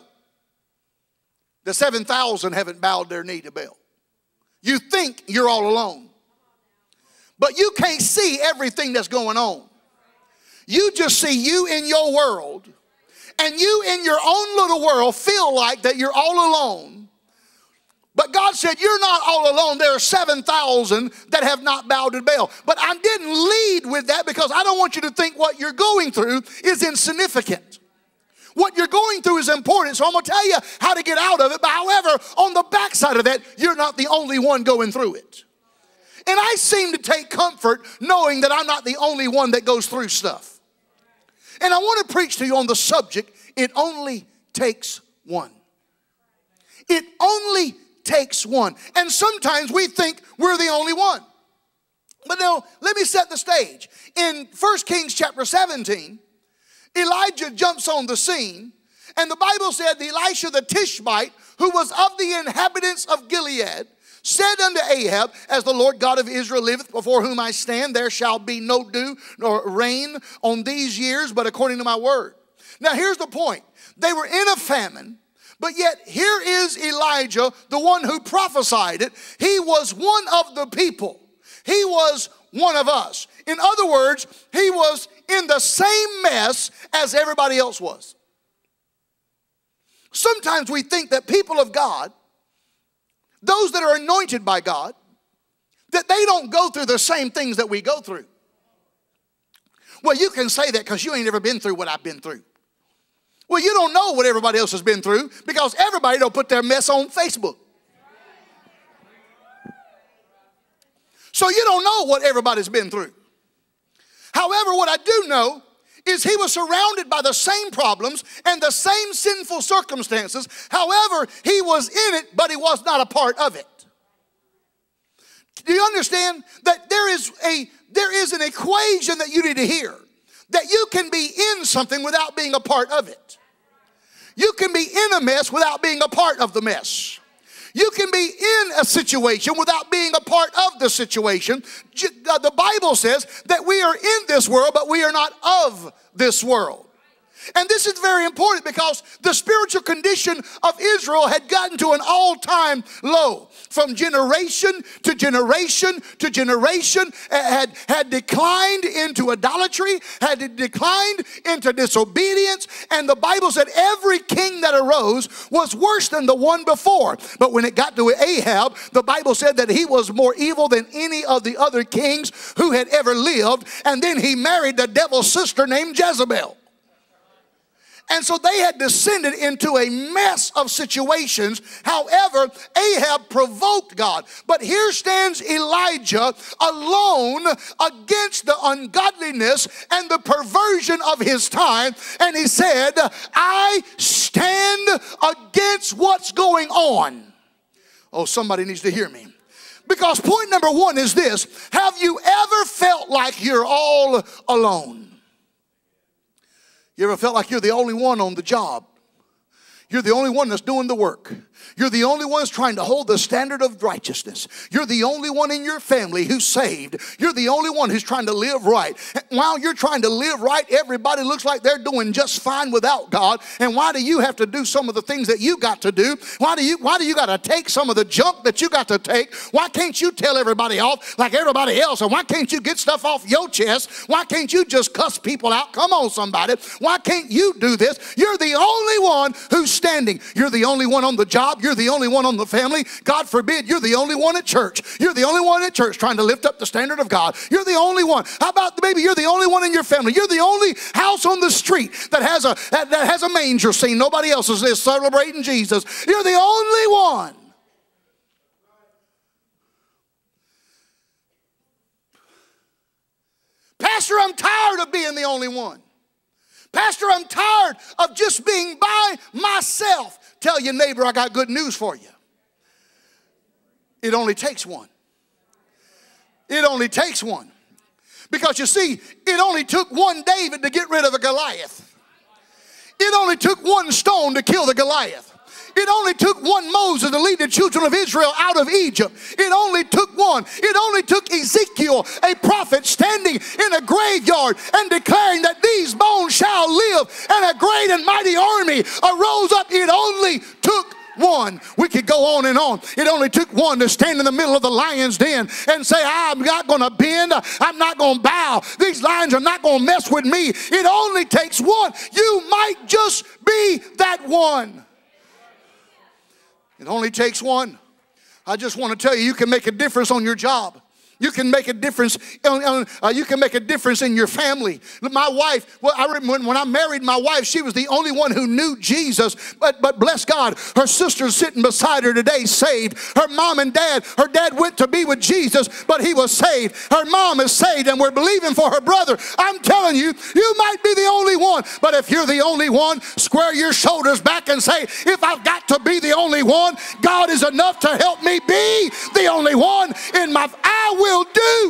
the 7,000 haven't bowed their knee to Baal. You think you're all alone. But you can't see everything that's going on. You just see you in your world. And you in your own little world feel like that you're all alone. But God said, you're not all alone. There are 7,000 that have not bowed to Baal. But I didn't lead with that because I don't want you to think what you're going through is insignificant. What you're going through is important. So I'm going to tell you how to get out of it. But however, on the backside of that, you're not the only one going through it. And I seem to take comfort knowing that I'm not the only one that goes through stuff. And I want to preach to you on the subject, it only takes one. It only takes one. And sometimes we think we're the only one. But now, let me set the stage. In 1 Kings chapter 17, Elijah jumps on the scene, and the Bible said that Elisha the Tishbite, who was of the inhabitants of Gilead, said unto Ahab, as the Lord God of Israel liveth, before whom I stand, there shall be no dew nor rain on these years, but according to my word. Now here's the point. They were in a famine, but yet here is Elijah, the one who prophesied it. He was one of the people. He was one of us. In other words, he was in the same mess as everybody else was. Sometimes we think that people of God, those that are anointed by God, that they don't go through the same things that we go through. Well, you can say that because you ain't ever been through what I've been through. Well, you don't know what everybody else has been through because everybody don't put their mess on Facebook. So you don't know what everybody's been through. However, what I do know is he was surrounded by the same problems and the same sinful circumstances. However, he was in it, but he was not a part of it. Do you understand that there is an equation that you need to hear? That you can be in something without being a part of it. You can be in a mess without being a part of the mess. You can be in a situation without being a part of the situation. The Bible says that we are in this world, but we are not of this world. And this is very important because the spiritual condition of Israel had gotten to an all-time low. From generation to generation to generation, had declined into idolatry, had declined into disobedience. And the Bible said every king that arose was worse than the one before. But when it got to Ahab, the Bible said that he was more evil than any of the other kings who had ever lived. And then he married the devil's sister named Jezebel. And so they had descended into a mess of situations. However, Ahab provoked God. But here stands Elijah alone against the ungodliness and the perversion of his time. And he said, I stand against what's going on. Oh, somebody needs to hear me. Because point number one is this. Have you ever felt like you're all alone? You ever felt like you're the only one on the job? You're the only one that's doing the work. You're the only one that's trying to hold the standard of righteousness. You're the only one in your family who's saved. You're the only one who's trying to live right. While you're trying to live right, everybody looks like they're doing just fine without God. And why do you have to do some of the things that you got to do? Why do you got to take some of the junk that you got to take? Why can't you tell everybody off like everybody else? And why can't you get stuff off your chest? Why can't you just cuss people out? Come on, somebody. Why can't you do this? You're the only one who's standing. You're the only one on the job. You're the only one on the family. God forbid, you're the only one at church. You're the only one at church trying to lift up the standard of God. You're the only one. How about maybe you're the only one in your family? You're the only house on the street that has a manger scene. Nobody else is celebrating Jesus. You're the only one. Pastor, I'm tired of being the only one. Pastor, I'm tired of just being by myself. Tell your neighbor, I got good news for you. It only takes one. It only takes one. Because you see, it only took one David to get rid of a Goliath. It only took one stone to kill the Goliath. It only took one Moses to lead the children of Israel out of Egypt. It only took one. It only took Ezekiel, a prophet, standing in a graveyard and declaring that these bones shall live, and a great and mighty army arose up. It only took one. We could go on and on. It only took one to stand in the middle of the lion's den and say, I'm not going to bend. I'm not going to bow. These lions are not going to mess with me. It only takes one. You might just be that one. It only takes one. I just want to tell you, you can make a difference on your job. You can make a difference. You can make a difference in your family. My wife, well, I remember when I married my wife, she was the only one who knew Jesus. But bless God, her sister's sitting beside her today, saved. Her mom and dad, her dad went to be with Jesus, but he was saved. Her mom is saved, and we're believing for her brother. I'm telling you, you might be the only one. But if you're the only one, square your shoulders back and say, if I've got to be the only one, God is enough to help me be the only one in my. I will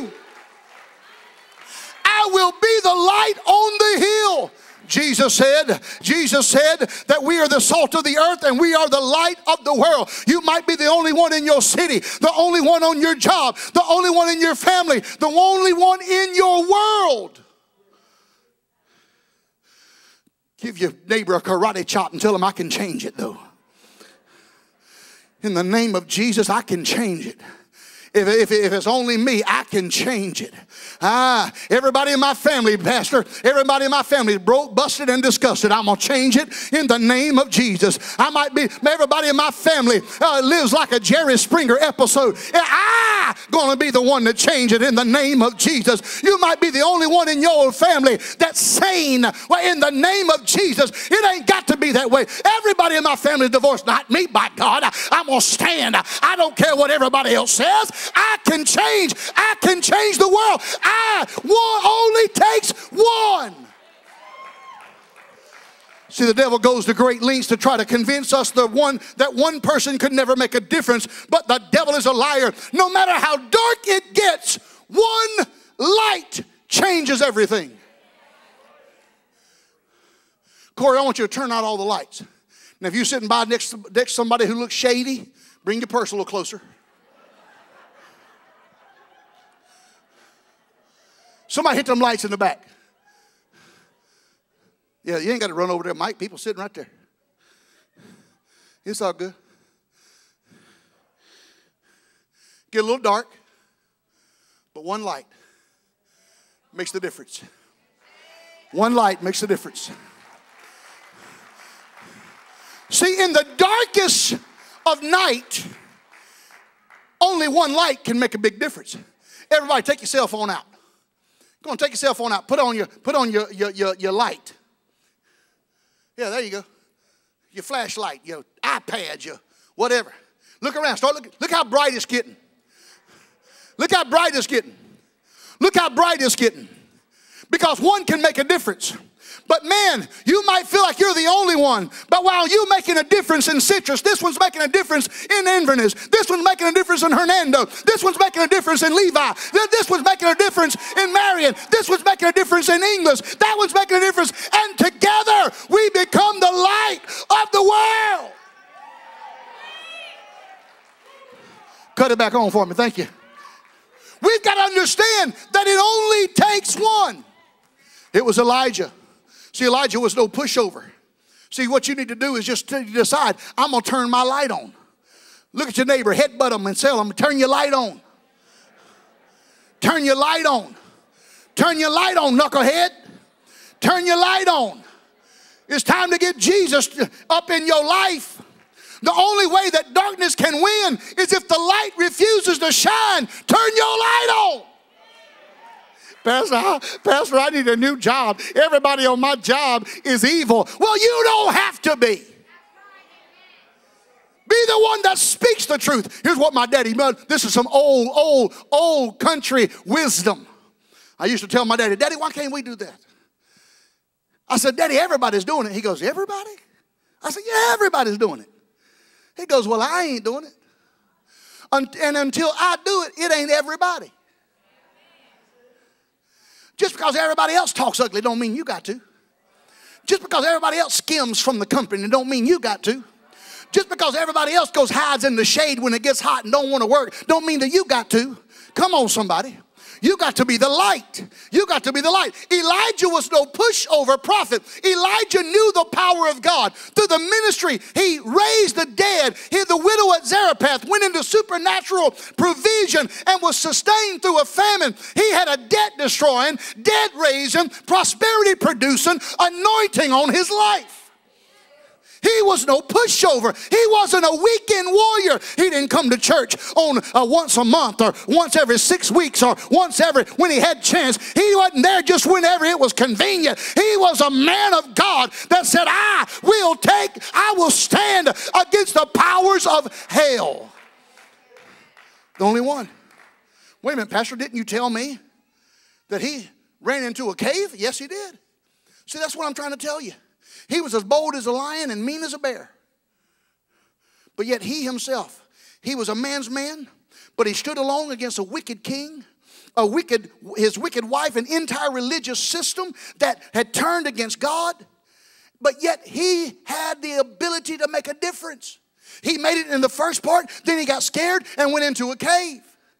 be the light on the hill. Jesus said that we are the salt of the earth and we are the light of the world. You might be the only one in your city, the only one on your job, the only one in your family, the only one in your world. Give your neighbor a karate chop and tell him I can change it though. In the name of Jesus, I can change it. If it's only me, I can change it. Everybody in my family, Pastor, everybody in my family is broke, busted, and disgusted. I'm going to change it in the name of Jesus. Everybody in my family lives like a Jerry Springer episode. I'm going to be the one to change it in the name of Jesus. You might be the only one in your family that's sane. Well, in the name of Jesus, it ain't got to be that way. Everybody in my family is divorced. Not me, by God. I'm going to stand. I don't care what everybody else says. I can change. I can change the world. Only takes one. See, the devil goes to great lengths to try to convince us that one person could never make a difference. But the devil is a liar. No matter how dark it gets, one light changes everything. Corey, I want you to turn out all the lights. Now, if you're sitting by next to somebody who looks shady, bring your purse a little closer. Somebody hit them lights in the back. Yeah, you ain't got to run over there, Mike. People sitting right there. It's all good. Get a little dark, but one light makes the difference. One light makes the difference. See, in the darkest of night, only one light can make a big difference. Everybody, take your cell phone out. Go on, take your cell phone out. Put on your light. Yeah, there you go. Your flashlight, your iPad, your whatever. Look around. Start looking. Look how bright it's getting. Look how bright it's getting. Look how bright it's getting. Because one can make a difference. But man, you might feel like you're the only one. But while you're making a difference in Citrus, this one's making a difference in Inverness. This one's making a difference in Hernando. This one's making a difference in Levi. This one's making a difference in Marion. This one's making a difference in English. That one's making a difference. And together we become the light of the world. Cut it back on for me. Thank you. We've got to understand that it only takes one. It was Elijah. See, Elijah was no pushover. See, what you need to do is just decide, I'm going to turn my light on. Look at your neighbor, headbutt them and tell them, turn your light on. Turn your light on. Turn your light on, knucklehead. Turn your light on. It's time to get Jesus up in your life. The only way that darkness can win is if the light refuses to shine. Turn your light on. Pastor, I need a new job. Everybody on my job is evil. Well, you don't have to be. Be the one that speaks the truth. Here's what my daddy, this is some old country wisdom. I used to tell my daddy, Daddy, why can't we do that? I said, Daddy, everybody's doing it. He goes, everybody? I said, yeah, everybody's doing it. He goes, well, I ain't doing it. And until I do it, it ain't everybody. Just because everybody else talks ugly don't mean you got to. Just because everybody else skims from the company don't mean you got to. Just because everybody else goes hides in the shade when it gets hot and don't want to work don't mean that you got to. Come on, somebody. You got to be the light. You got to be the light. Elijah was no pushover prophet. Elijah knew the power of God. Through the ministry, he raised the dead. The widow at Zarephath went into supernatural provision and was sustained through a famine. He had a debt-destroying, debt-raising, prosperity-producing anointing on his life. He was no pushover. He wasn't a weekend warrior. He didn't come to church on once a month or once every 6 weeks or when he had chance. He wasn't there just whenever it was convenient. He was a man of God that said, I will stand against the powers of hell. The only one. Wait a minute, Pastor, didn't you tell me that he ran into a cave? Yes, he did. See, that's what I'm trying to tell you. He was as bold as a lion and mean as a bear. But yet he himself, he was a man's man, but he stood alone against a wicked king, his wicked wife, an entire religious system that had turned against God. But yet he had the ability to make a difference. He made it in the first part, then he got scared and went into a cave.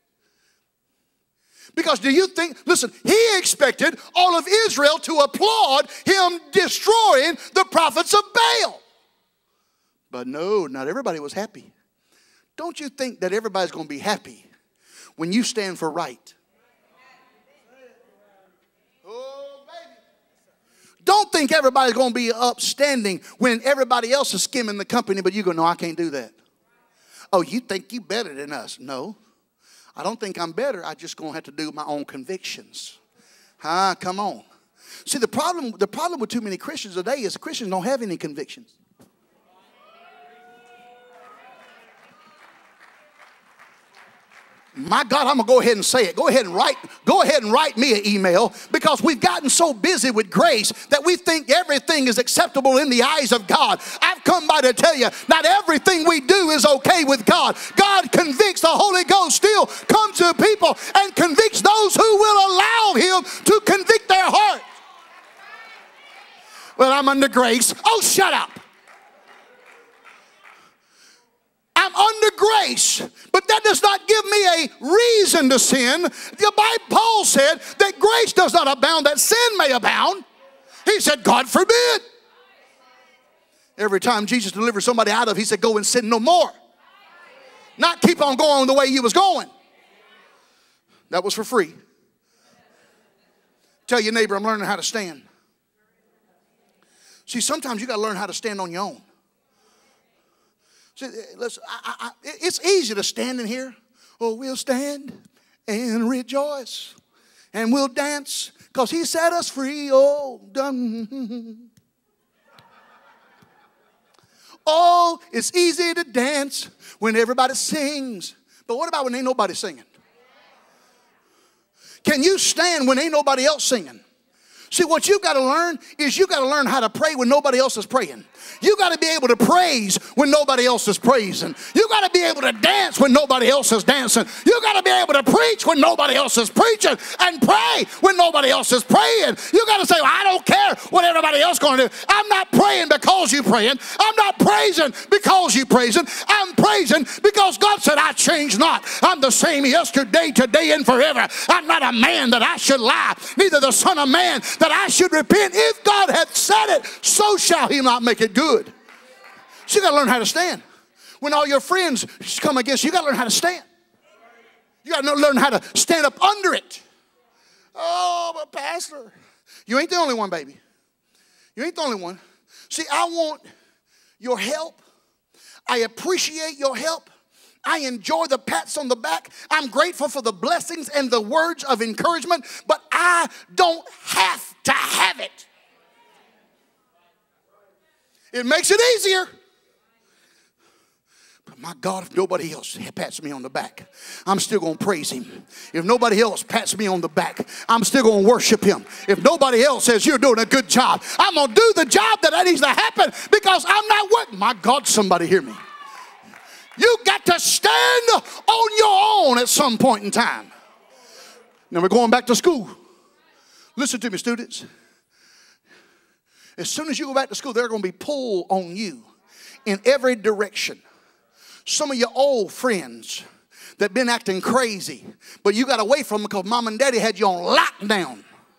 Because do you think, listen, he expected all of Israel to applaud him destroying the prophets of Baal. But no, not everybody was happy. Don't you think that everybody's going to be happy when you stand for right? Oh, baby. Don't think everybody's going to be upstanding when everybody else is skimming the company, but you go, no, I can't do that. Oh, you think you better than us? No. I don't think I'm better. I just going to have to do my own convictions. Come on. See, the problem with too many Christians today is Christians don't have any convictions. My God, I'm going to go ahead and say it. Go ahead and write me an email, because we've gotten so busy with grace that we think everything is acceptable in the eyes of God. I've come by to tell you, not everything we do is okay with God. God convicts. The Holy Ghost still comes to people and convicts those who will allow him to convict their heart. Well, I'm under grace. Oh, shut up. I'm under grace, but that does not give me a reason to sin. The Bible, Paul said that grace does not abound, that sin may abound. He said, God forbid. Every time Jesus delivered somebody out of, he said, go and sin no more. Not keep on going the way you was going. That was for free. Tell your neighbor, I'm learning how to stand. See, sometimes you got to learn how to stand on your own. See, listen, it's easy to stand in here. Oh, we'll stand and rejoice and we'll dance because he set us free. Oh, oh, it's easy to dance when everybody sings. But what about when ain't nobody singing? Can you stand when ain't nobody else singing? See, what you got to learn is you got to learn how to pray when nobody else is praying. You got to be able to praise when nobody else is praising. You got to be able to dance when nobody else is dancing. You got to be able to preach when nobody else is preaching and pray when nobody else is praying. You got to say, well, I don't care what everybody else going to do. I'm not praying because you praying. I'm not praising because you praising. I'm praising because God said, I change not. I'm the same yesterday, today, and forever. I'm not a man that I should lie, neither the son of man that I should repent. If God hath said it, so shall he not make it good. So you got to learn how to stand. When all your friends come against you, you got to learn how to stand. You got to learn how to stand up under it. Oh, but pastor, you ain't the only one, baby. You ain't the only one. See, I want your help. I appreciate your help. I enjoy the pats on the back. I'm grateful for the blessings and the words of encouragement, but I don't have to have it. It makes it easier. But my God, if nobody else pats me on the back, I'm still going to praise him. If nobody else pats me on the back, I'm still going to worship him. If nobody else says you're doing a good job, I'm going to do the job that needs to happen because I'm not working. My God, somebody hear me. You got to stand on your own at some point in time. Now we're going back to school. Listen to me, students. As soon as you go back to school, they're going to be pulled on you in every direction. Some of your old friends that been acting crazy, but you got away from them because mom and daddy had you on lockdown.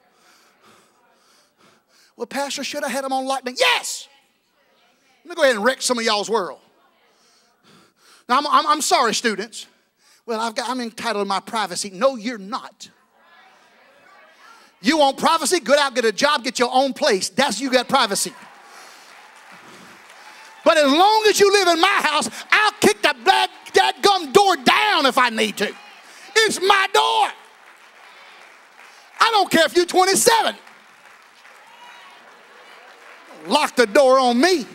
Well, pastor, should I have them on lockdown? Yes. Let me go ahead and wreck some of y'all's world. Now, I'm sorry, students. Well, I'm entitled to my privacy. No, you're not. You want privacy? Go out, get a job, get your own place. That's you got privacy. But as long as you live in my house, I'll kick the dadgum door down if I need to. It's my door. I don't care if you're 27. Lock the door on me.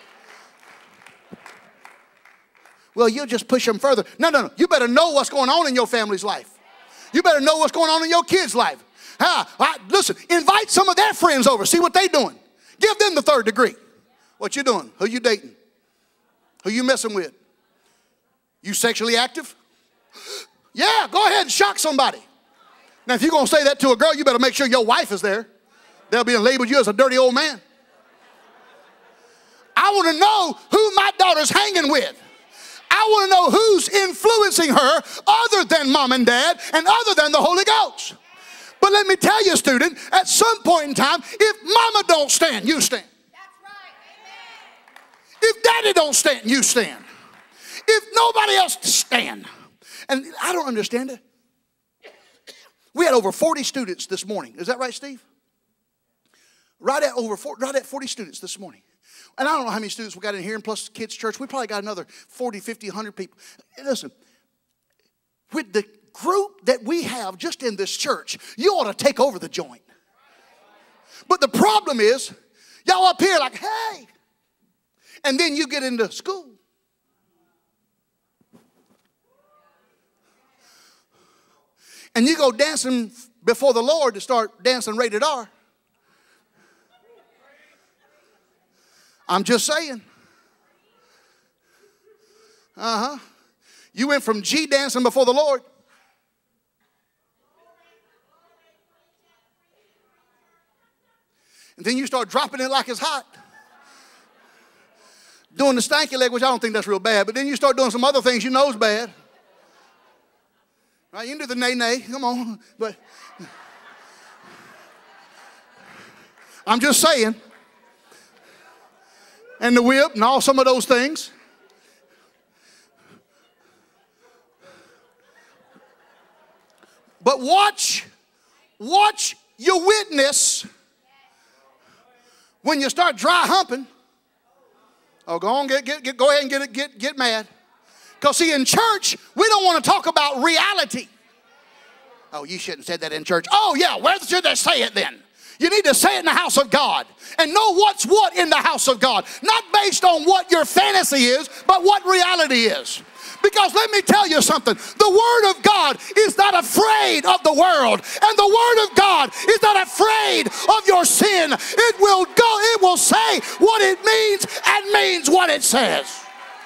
Well, you'll just push them further. No. You better know what's going on in your family's life. You better know what's going on in your kids' life. Listen, invite some of their friends over. See what they're doing. Give them the third degree. What you doing? Who you dating? Who you messing with? You sexually active? Yeah, go ahead and shock somebody. Now, if you're going to say that to a girl, you better make sure your wife is there. They'll be labeled you as a dirty old man. I want to know who my daughter's hanging with. I want to know who's influencing her other than mom and dad and other than the Holy Ghost. But let me tell you, student, at some point in time, if mama don't stand, you stand. That's right. Amen. If daddy don't stand, you stand. If nobody else stand. And I don't understand it. We had over 40 students this morning. Is that right, Steve? Right at 40 students this morning. And I don't know how many students we got in here, and plus kids' church. We probably got another 40, 50, 100 people. Listen, with the group that we have just in this church, you ought to take over the joint. But the problem is, y'all up here like, hey. And then you get into school. And you go dancing before the Lord to start dancing rated R. I'm just saying. You went from G dancing before the Lord. And then you start dropping it like it's hot. Doing the stanky leg, which I don't think that's real bad. But then you start doing some other things you know is bad. Right? You can do the nay-nay. Come on. But I'm just saying. And the whip and all some of those things. But watch your witness when you start dry humping. Oh, go on, go ahead and get mad. Because see, in church, we don't want to talk about reality. Oh, you shouldn't have said that in church. Oh, yeah, where should they say it then? You need to say it in the house of God and know what's what in the house of God. Not based on what your fantasy is, but what reality is. Because let me tell you something. The Word of God is not afraid of the world. And the Word of God is not afraid of your sin. It will say what it means and means what it says.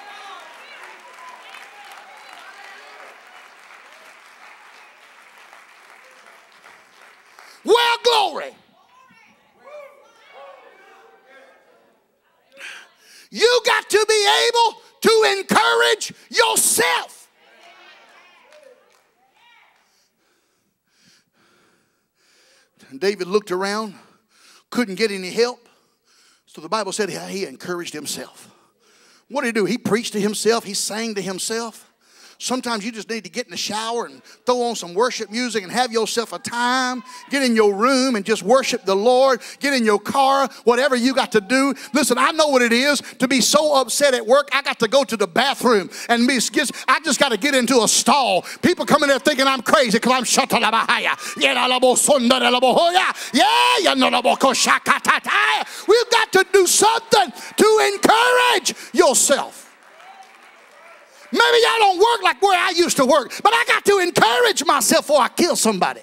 Well, glory. You got to be able to encourage yourself. And David looked around, couldn't get any help. So the Bible said he encouraged himself. What did he do? He preached to himself. He sang to himself. Sometimes you just need to get in the shower and throw on some worship music and have yourself a time. Get in your room and just worship the Lord. Get in your car, whatever you got to do. Listen, I know what it is to be so upset at work. I got to go to the bathroom and I just got to get into a stall. People come in there thinking I'm crazy because I'm shatalabahaya. We've got to do something to encourage yourself. Maybe y'all don't work like where I used to work, but I got to encourage myself before I kill somebody.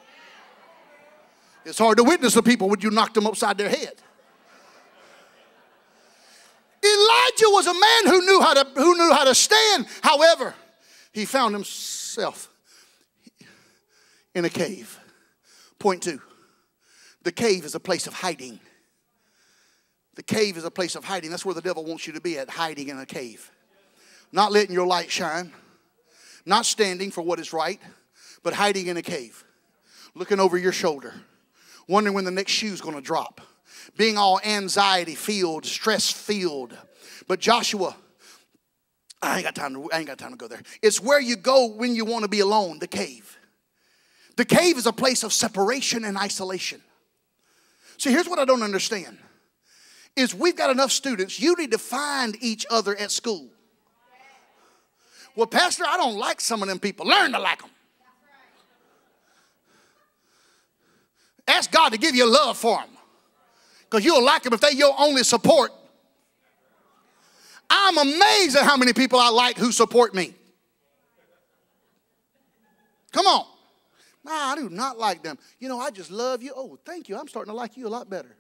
It's hard to witness to people when you knock them upside their head. Elijah was a man who knew how to stand. However, he found himself in a cave. Point 2. The cave is a place of hiding. The cave is a place of hiding. That's where the devil wants you to be at, hiding in a cave. Not letting your light shine. Not standing for what is right, but hiding in a cave. Looking over your shoulder. Wondering when the next shoe's going to drop. Being all anxiety-filled, stress-filled. But Joshua, I ain't got time to go there. It's where you go when you want to be alone, the cave. The cave is a place of separation and isolation. See, here's what I don't understand. Is we've got enough students, you need to find each other at school. Well, Pastor, I don't like some of them people. Learn to like them. Ask God to give you love for them. Because you'll like them if they're your only support. I'm amazed at how many people I like who support me. Come on. Nah, I do not like them. You know, I just love you. Oh, thank you. I'm starting to like you a lot better.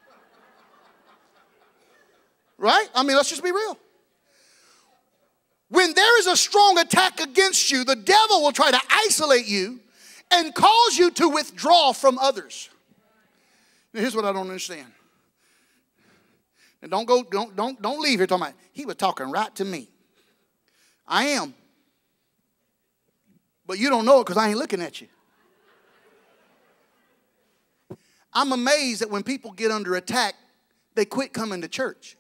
Right? I mean, let's just be real. When there is a strong attack against you, the devil will try to isolate you and cause you to withdraw from others. Now, here's what I don't understand. And don't leave here talking about, he was talking right to me. I am. But you don't know it because I ain't looking at you. I'm amazed that when people get under attack, they quit coming to church.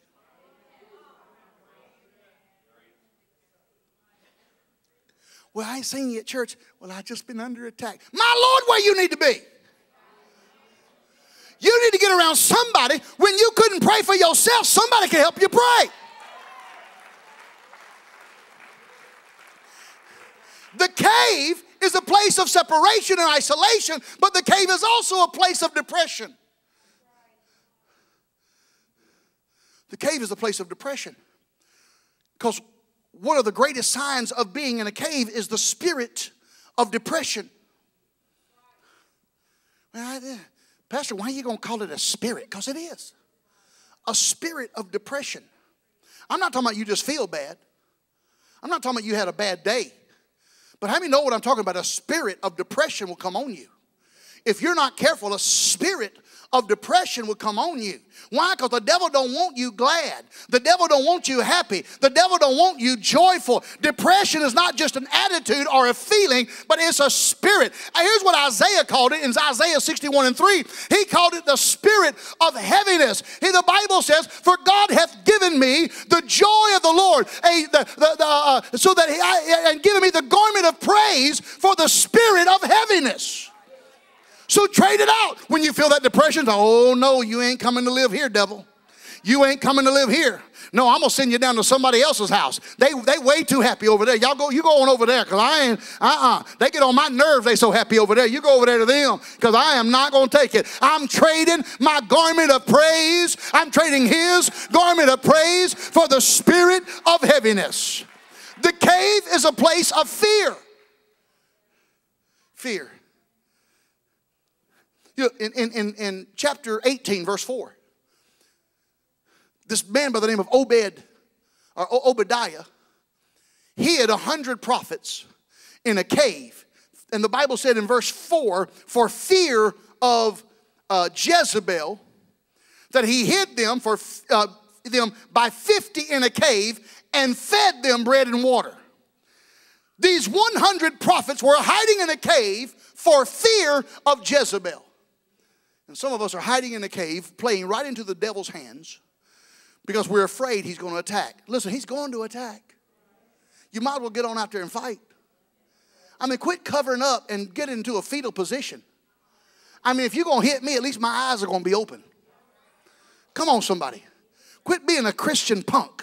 Well, I ain't seen you at church. Well, I just been under attack. My Lord, where you need to be. You need to get around somebody. When you couldn't pray for yourself, somebody can help you pray. The cave is a place of separation and isolation, but the cave is also a place of depression. The cave is a place of depression. Because one of the greatest signs of being in a cave is the spirit of depression. Pastor, why are you going to call it a spirit? Because it is. A spirit of depression. I'm not talking about you just feel bad. I'm not talking about you had a bad day. But how many know what I'm talking about? A spirit of depression will come on you. if you're not careful, a spirit of depression will come on you. Why? Because the devil don't want you glad. The devil don't want you happy. The devil don't want you joyful. Depression is not just an attitude or a feeling, but it's a spirit. Here's what Isaiah called it in Isaiah 61:3. He called it the spirit of heaviness. The Bible says, for God hath given me the joy of the Lord, and given me the garment of praise for the spirit of heaviness. So trade it out. When you feel that depression, oh no, you ain't coming to live here, devil. You ain't coming to live here. No, I'm going to send you down to somebody else's house. They way too happy over there. You go on over there, because I ain't, They get on my nerves, they so happy over there. You go over there to them, because I am not going to take it. I'm trading my garment of praise. I'm trading his garment of praise for the spirit of heaviness. The cave is a place of fear. Fear. In chapter 18, verse 4, this man by the name of Obadiah hid 100 prophets in a cave. And the Bible said in verse 4, for fear of Jezebel, that he hid them by 50 in a cave and fed them bread and water. These 100 prophets were hiding in a cave for fear of Jezebel. And some of us are hiding in a cave, playing right into the devil's hands because we're afraid he's going to attack. Listen, he's going to attack. You might as well get on out there and fight. I mean, quit covering up and get into a fetal position. I mean, if you're going to hit me, at least my eyes are going to be open. Come on, somebody. Quit being a Christian punk.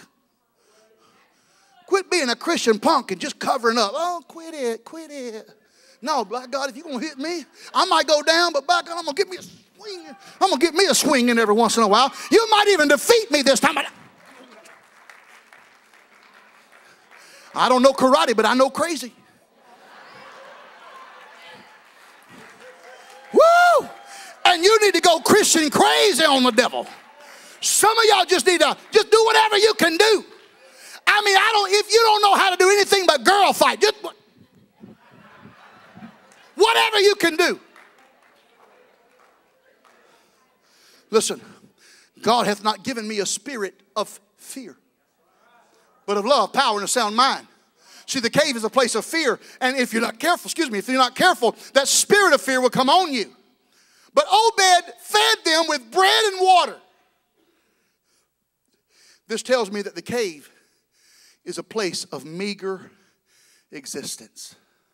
Quit being a Christian punk and just covering up. Oh, quit it. No, by God, if you're going to hit me, I might go down, but by God, I'm going to get me a swing. I'm going to get me a swing in every once in a while. You might even defeat me this time. I don't know karate, but I know crazy. Woo! And you need to go Christian crazy on the devil. Some of y'all just need to just do whatever you can do. I mean, if you don't know how to do anything but girl fight, just whatever you can do. Listen, God hath not given me a spirit of fear, but of love, power, and a sound mind. See, the cave is a place of fear, and if you're not careful, that spirit of fear will come on you. But Obed fed them with bread and water. This tells me that the cave is a place of meager existence.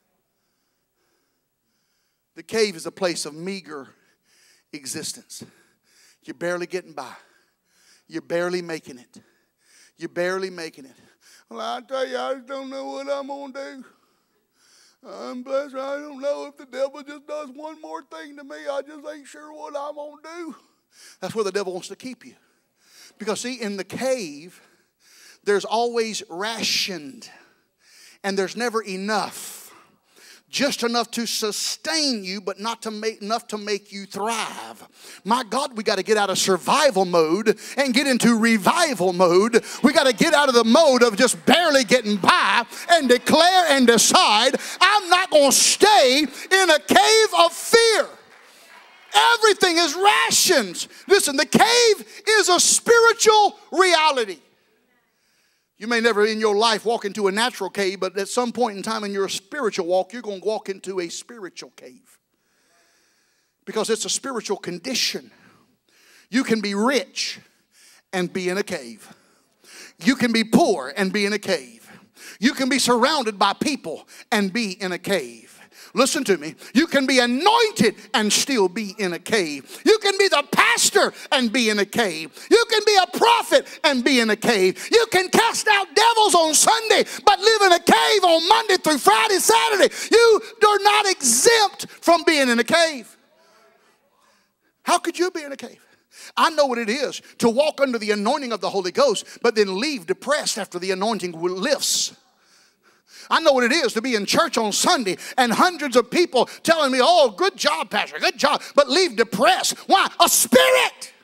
The cave is a place of meager existence. You're barely getting by. You're barely making it. You're barely making it. Well, I tell you, I just don't know what I'm going to do. I'm blessed. I don't know if the devil just does one more thing to me. I just ain't sure what I'm going to do. That's where the devil wants to keep you. Because, see, in the cave, there's always rationed. And there's never enough. Just enough to sustain you, but not to enough to make you thrive. My God, we got to get out of survival mode and get into revival mode. We got to get out of the mode of just barely getting by and declare and decide, I'm not going to stay in a cave of fear. Everything is rations. Listen, the cave is a spiritual reality. You may never in your life walk into a natural cave, but at some point in time in your spiritual walk, you're going to walk into a spiritual cave. Because it's a spiritual condition. You can be rich and be in a cave. You can be poor and be in a cave. You can be surrounded by people and be in a cave. Listen to me. You can be anointed and still be in a cave. You can be the pastor and be in a cave. You can be a prophet and be in a cave. You can cast out devils on Sunday but live in a cave on Monday through Friday, Saturday. You are not exempt from being in a cave. How could you be in a cave? I know what it is to walk under the anointing of the Holy Ghost but then leave depressed after the anointing lifts. I know what it is to be in church on Sunday and hundreds of people telling me, oh, good job, Pastor, good job, but leave depressed. Why? A spirit.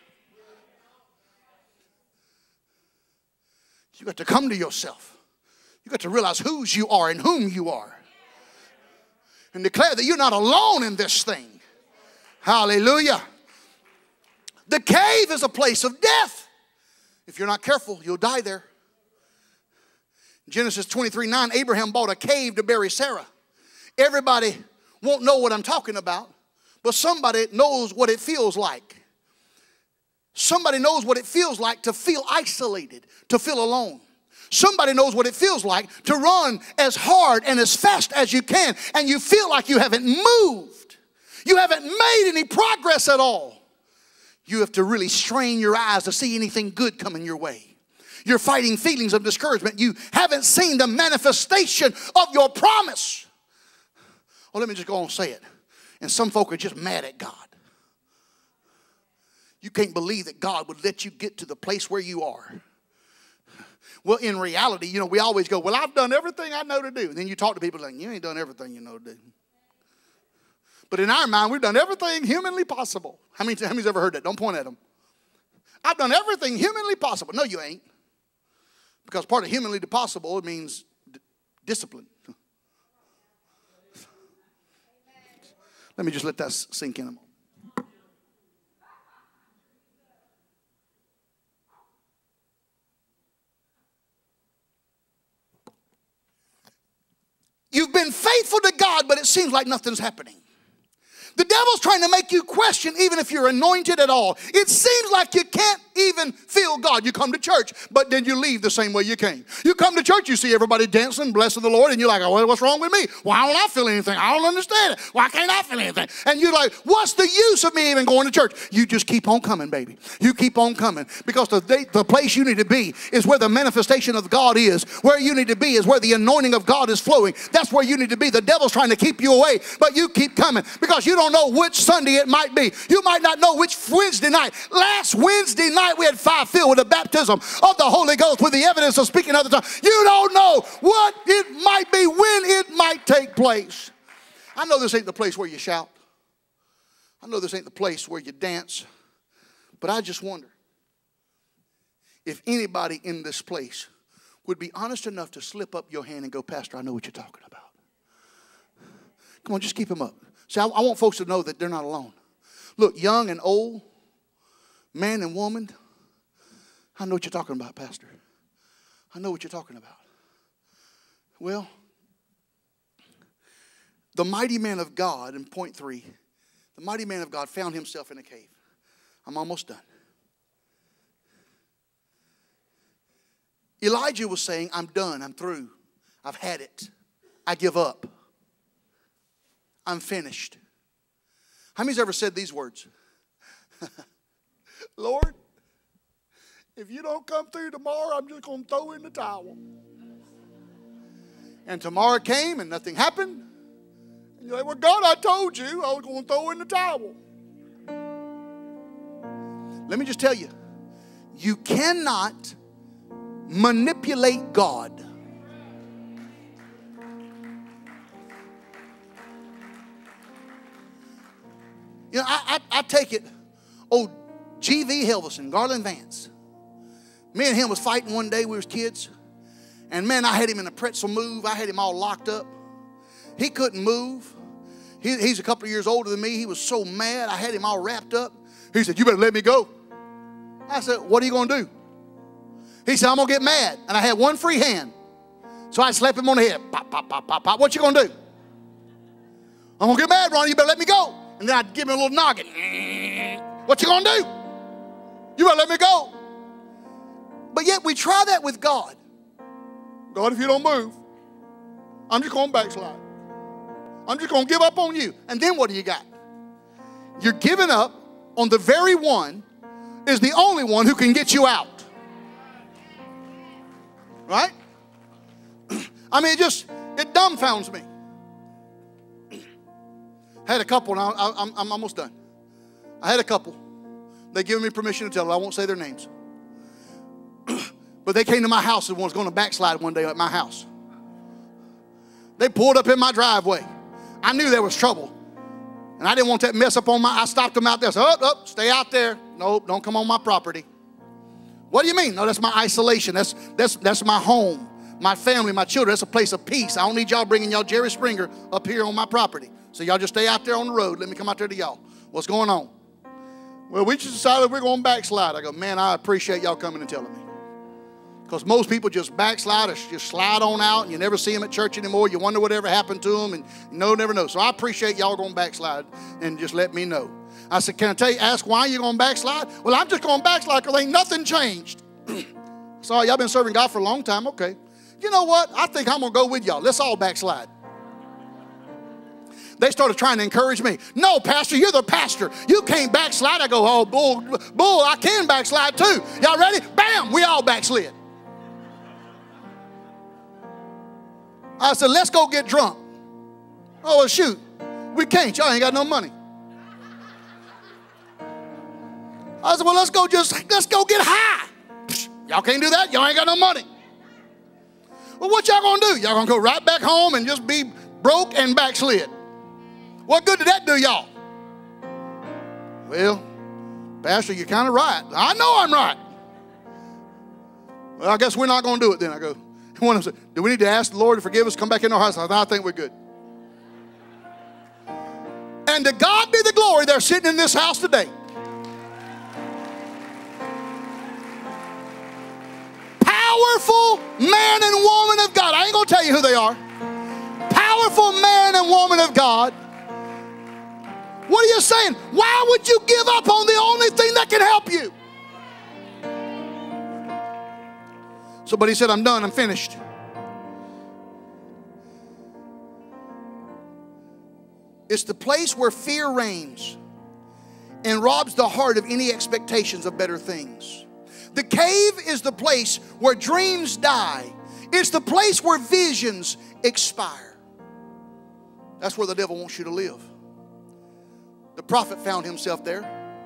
You got to come to yourself. You got to realize whose you are and whom you are. And declare that you're not alone in this thing. Hallelujah. The cave is a place of death. If you're not careful, you'll die there. Genesis 23:9, Abraham bought a cave to bury Sarah. Everybody won't know what I'm talking about, but somebody knows what it feels like. Somebody knows what it feels like to feel isolated, to feel alone. Somebody knows what it feels like to run as hard and as fast as you can, and you feel like you haven't moved. You haven't made any progress at all. You have to really strain your eyes to see anything good coming your way. You're fighting feelings of discouragement. You haven't seen the manifestation of your promise. Well, let me just go on and say it. And some folk are just mad at God. You can't believe that God would let you get to the place where you are. Well, in reality, we always go, well, I've done everything I know to do. And then you talk to people like, you ain't done everything you know to do. But in our mind, we've done everything humanly possible. How many's ever heard that? Don't point at them. I've done everything humanly possible. No, you ain't. Because part of humanly possible, it means discipline. Let me just let that sink in a moment. You've been faithful to God, but it seems like nothing's happening. The devil's trying to make you question even if you're anointed at all. It seems like you can't even feel God. You come to church, but then you leave the same way you came. You come to church, you see everybody dancing, blessing the Lord, and you're like, oh, what's wrong with me? Why don't I feel anything? I don't understand it. Why can't I feel anything? And you're like, what's the use of me even going to church? You just keep on coming, baby. You keep on coming. Because the place you need to be is where the manifestation of God is. Where you need to be is where the anointing of God is flowing. That's where you need to be. The devil's trying to keep you away, but you keep coming because you don't know which Sunday it might be. You might not know which Wednesday night. Last Wednesday night we had fire filled with the baptism of the Holy Ghost with the evidence of speaking other tongues. You don't know what it might be, when it might take place. I know this ain't the place where you shout. I know this ain't the place where you dance. But I just wonder if anybody in this place would be honest enough to slip up your hand and go, Pastor, I know what you're talking about. Come on, just keep them up. See, I want folks to know that they're not alone. Look, young and old, man and woman, I know what you're talking about, Pastor. I know what you're talking about. Well, the mighty man of God, in point 3, the mighty man of God found himself in a cave. I'm almost done. Elijah was saying, I'm done, I'm through. I've had it. I give up. I'm finished. How many's ever said these words? Lord, if you don't come through tomorrow, I'm just going to throw in the towel. And tomorrow came and nothing happened. And you're like, well, God, I told you I was going to throw in the towel. Let me just tell you, you cannot manipulate God. You know, I take it, old G.V. Helveson, Garland Vance. Me and him was fighting one day, we was kids. And man, I had him in a pretzel move. I had him all locked up. He couldn't move. He's a couple of years older than me. He was so mad. I had him all wrapped up. He said, you better let me go. I said, what are you going to do? He said, I'm going to get mad. And I had one free hand. So I slapped him on the head. Pop, pop, pop, pop, pop. What you going to do? I'm going to get mad, Ronnie. You better let me go. And then I'd give him a little noggin. What you going to do? You better let me go. But yet we try that with God. God, if you don't move, I'm just going to backslide. I'm just going to give up on you. And then what do you got? You're giving up on the very one is the only one who can get you out. Right? I mean, it dumbfounds me. I had a couple, and I'm almost done. I had a couple. They gave me permission to tell them. I won't say their names. But they came to my house and was going to backslide one day at my house. They pulled up in my driveway. I knew there was trouble. And I didn't want that mess up on I stopped them out there. I said, oh, stay out there. No, don't come on my property. What do you mean? No, that's my isolation. That's my home, my family, my children. That's a place of peace. I don't need y'all bringing y'all Jerry Springer up here on my property. So y'all just stay out there on the road. Let me come out there to y'all. What's going on? Well, we just decided we're going to backslide. I go, man, I appreciate y'all coming and telling me. Because most people just backslide or just slide on out, and you never see them at church anymore. You wonder whatever happened to them, and never know. So I appreciate y'all going to backslide and just let me know. I said, can I tell you, ask why you're going to backslide? Well, I'm just going to backslide because ain't nothing changed. Sorry, y'all been serving God for a long time. Okay. You know what? I think I'm going to go with y'all. Let's all backslide. They started trying to encourage me. No, Pastor, you're the pastor. You can't backslide. I go, oh, bull, I can backslide too. Y'all ready? Bam, we all backslid. I said, let's go get drunk. Oh, well, shoot. We can't. Y'all ain't got no money. I said, well, let's go get high. Y'all can't do that. Y'all ain't got no money. Well, what y'all gonna do? Y'all gonna go right back home and just be broke and backslid. What good did that do y'all? Well, Pastor, you're kind of right. I know I'm right. Well, I guess we're not gonna do it then. I go, one of them said, do we need to ask the Lord to forgive us? Come back in our house. I think we're good. And to God be the glory, they're sitting in this house today. Powerful man and woman of God. I ain't going to tell you who they are. Powerful man and woman of God. What are you saying? Why would you give up on the only thing that can help you? Somebody said, I'm done. I'm finished. It's the place where fear reigns and robs the heart of any expectations of better things. The cave is the place where dreams die. It's the place where visions expire. That's where the devil wants you to live. The prophet found himself there.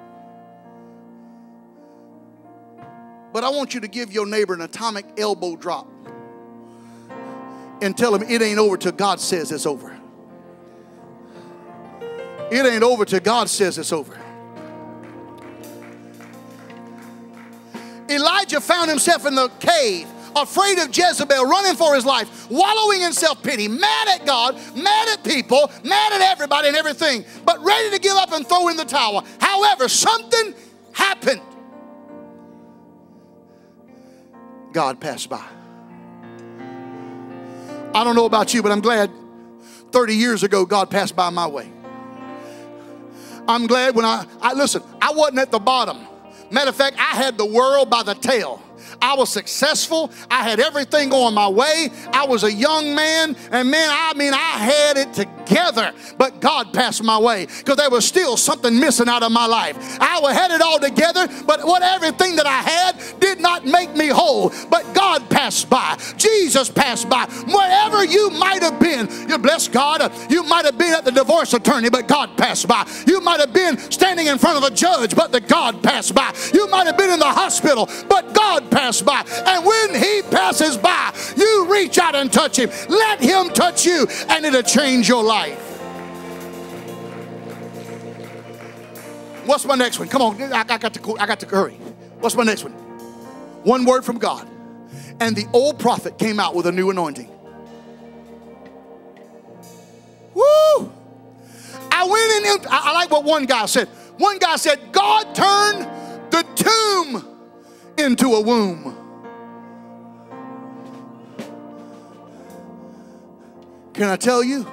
But I want you to give your neighbor an atomic elbow drop and tell him it ain't over till God says it's over. It ain't over till God says it's over. Elijah found himself in the cave, afraid of Jezebel, running for his life, wallowing in self-pity, mad at God, mad at people, mad at everybody and everything, but ready to give up and throw in the towel. However, something happened. God passed by. I don't know about you, but I'm glad 30 years ago God passed by my way. I'm glad when listen, I wasn't at the bottom. Matter of fact, I had the world by the tail. I was successful. I had everything going my way. I was a young man. And man, I had it together. But God passed my way because there was still something missing out of my life. I had it all together, but everything that I had did not make me whole. But God passed by. Jesus passed by. Wherever you might have been, you bless God. You might have been at the divorce attorney, but God passed by. You might have been standing in front of a judge, but the God passed by. You might have been in the hospital, but God passed by. And when he passes by, you reach out and touch him. Let him touch you, and it'll change your life. What's my next one? Come on, I got to hurry. What's my next one? One word from God. And the old prophet came out with a new anointing. Woo! I went in, I like what one guy said. One guy said, God turned the tomb into a womb. Can I tell you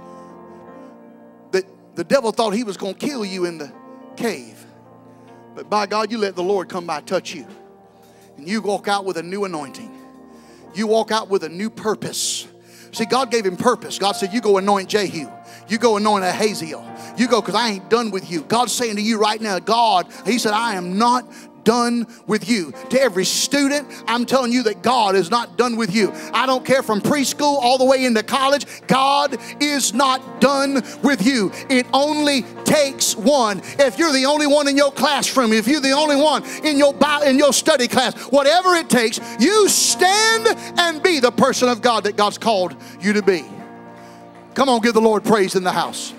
that the devil thought he was going to kill you in the cave, but by God, you let the Lord come by, touch you, and you walk out with a new anointing. You walk out with a new purpose. See, God gave him purpose. God said, you go anoint Jehu. You go anoint Ahaziel. You go, because I ain't done with you. God's saying to you right now, God, he said, I am not done with you. To every student, I'm telling you that God is not done with you. I don't care from preschool all the way into college. God is not done with you. It only takes one. If you're the only one in your classroom, if you're the only one in your study class, whatever it takes, you stand and be the person of God that God's called you to be. Come on, give the Lord praise in the house.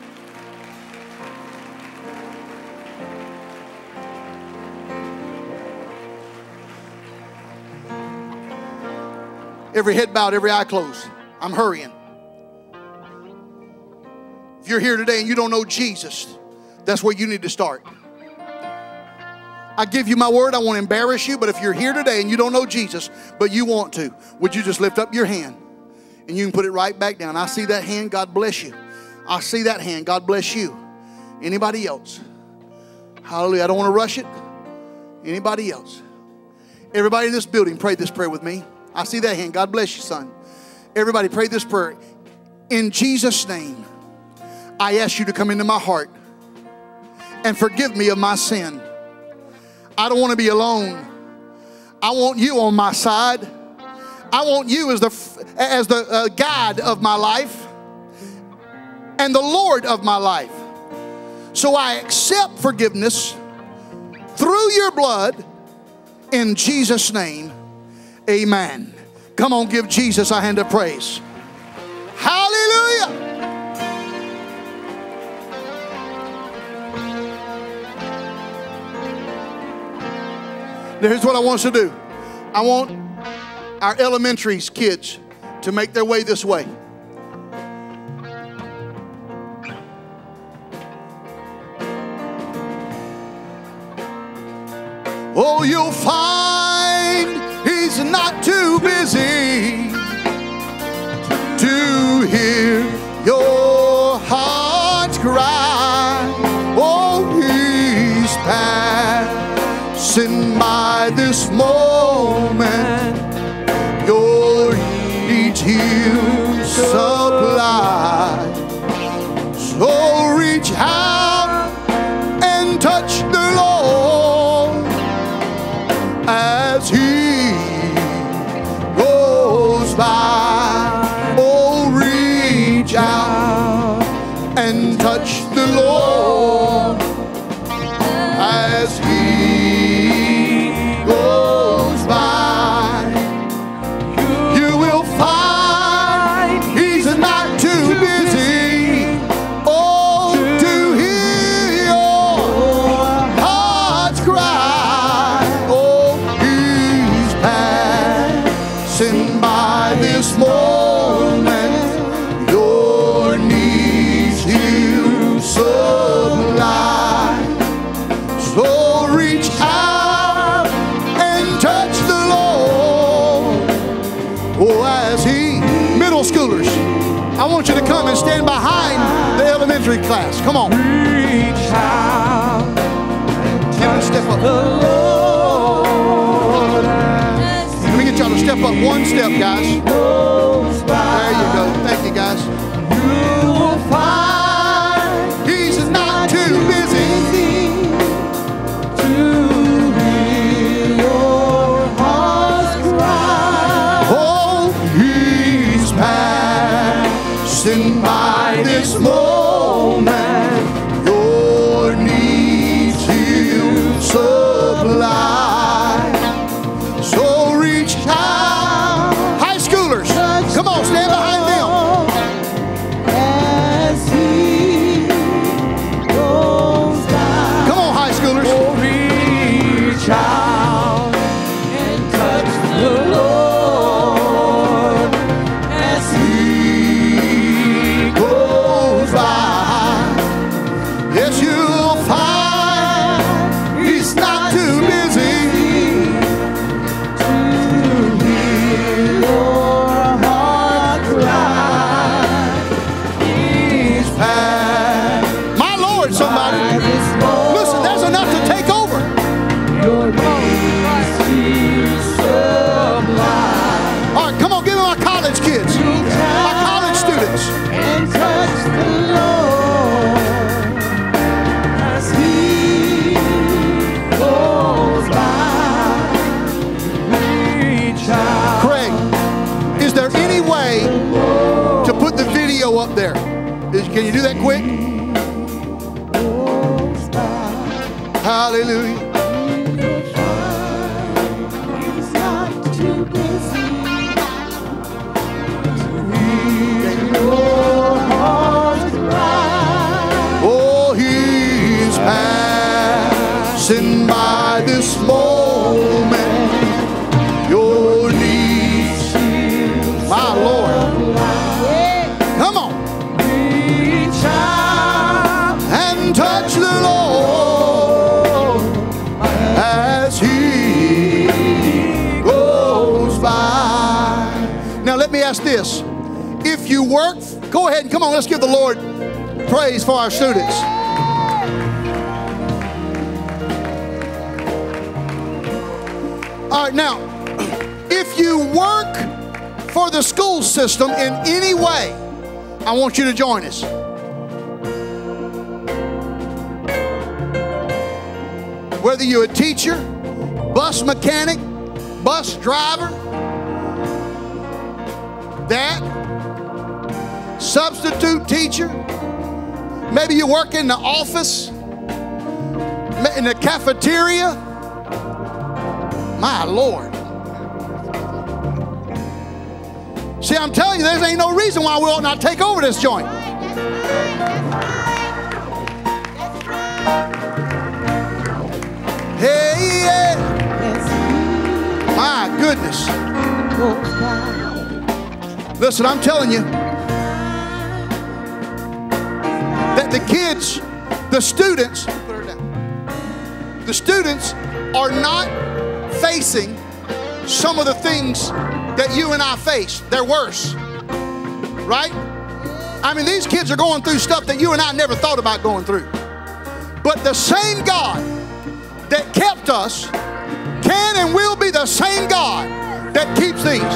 Every head bowed, every eye closed. I'm hurrying. If you're here today and you don't know Jesus, That's where you need to start. I give you my word, I won't embarrass you, but if you're here today and you don't know Jesus, but you want to, would you just lift up your hand and you can put it right back down. I see that hand, God bless you. I see that hand, God bless you. Anybody else? Hallelujah, I don't want to rush it. Anybody else? Everybody in this building, pray this prayer with me. I see that hand, God bless you, son. Everybody pray this prayer. In Jesus' name, I ask you to come into my heart and forgive me of my sin. I don't want to be alone. I want you on my side. I want you as the guide of my life and the Lord of my life. So I accept forgiveness through your blood in Jesus' name. Amen. Come on, give Jesus a hand of praise. Hallelujah. Here's what I want us to do. I want our elementary kids to make their way this way. Oh, you'll find he's not too busy to hear your heart's cry. Oh, he's passing by this moment. Your needs he'll supply. So reach out and touch the Lord as he goes by. Oh, reach out and touch the Lord as he goes by. You will find he's not too busy, oh, to hear your heart's cry. Oh, he's passing by this moment. Your needs he'll supply. So reach out and touch the Lord. Oh, as he, middle schoolers, I want you to come and stand behind the elementary class. Come on. Reach out. Get him to step up. Let me get y'all to step up one step, guys. There you go. Thank you, guys. You will find he's not too busy to hear your heart's cry. Oh, he's passing by this moment. Your needs he'll supply. So reach out. High schoolers, come on, stand behind them. As he goes by. Come on, high schoolers. Oh, reach out and touch the Lord as he goes by. Yes, you'll find he's not too busy to hear your heart cry. He's passed. My Lord, somebody. Listen, there's enough to take over. Your needs he'll supply. All right, come on, give me my college kids, my college students. And touch the Lord as he goes by. Reach out. Craig, is there any way to put the video up there? Can you do that quick? Hallelujah. He's not too busy to hear your heart's cry. Oh, he's passing by this moment. Your needs, my Lord. Come on. Reach out and touch the this. If you work, go ahead and come on, let's give the Lord praise for our students. All right, now, if you work for the school system in any way, I want you to join us. Whether you're a teacher, bus mechanic, bus driver, dad, substitute teacher, maybe you work in the office, in the cafeteria. My Lord. See, I'm telling you, there ain't no reason why we ought not take over this joint. Hey, yeah. My goodness. Listen, I'm telling you that the kids, the students are not facing some of the things that you and I face. They're worse, right? I mean, these kids are going through stuff that you and I never thought about going through. But the same God that kept us can and will be the same God that keeps these.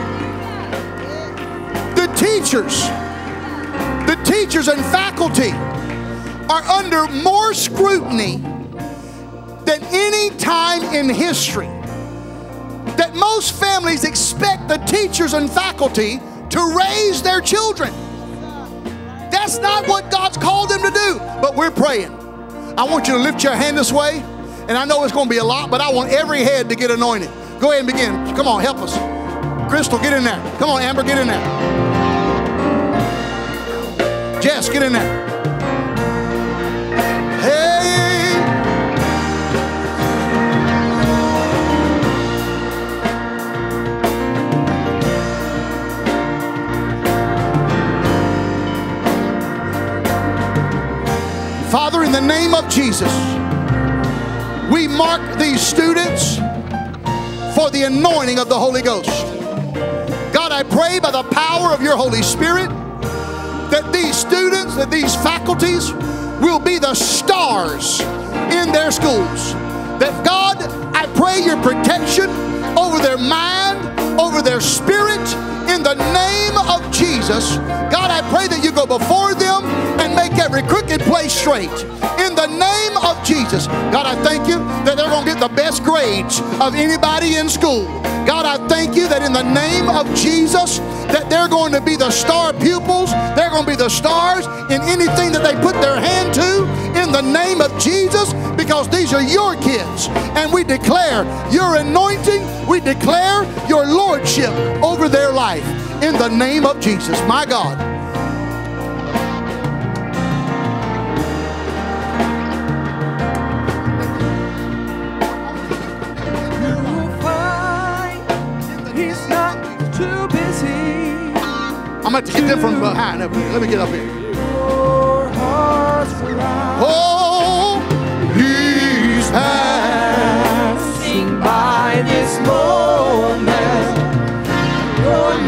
The teachers and faculty are under more scrutiny than any time in history. That most families expect the teachers and faculty to raise their children. That's not what God's called them to do, but we're praying. I want you to lift your hand this way, and I know it's going to be a lot, but I want every head to get anointed. Go ahead and begin. Come on, help us. Crystal, get in there. Come on, Amber, get in there. Jess, get in there. Hey. Father, in the name of Jesus, we mark these students for the anointing of the Holy Ghost. God, I pray by the power of your Holy Spirit that these students, that these faculties will be the stars in their schools. That God, I pray your protection over their mind, over their spirit, in the name of Jesus. God, I pray that you go before them and make every crooked place straight. In the name of Jesus. God, I thank you that they're going to get the best grades of anybody in school. God, I thank you that in the name of Jesus, that they're going to be the star pupils. They're going to be the stars in anything that they put their hand to. In the name of Jesus, because these are your kids. And we declare your anointing. We declare your lordship over their life. In the name of Jesus, my God. I'm going to get them from behind. Let me get up here. Oh, he's passing by this moment. Lord,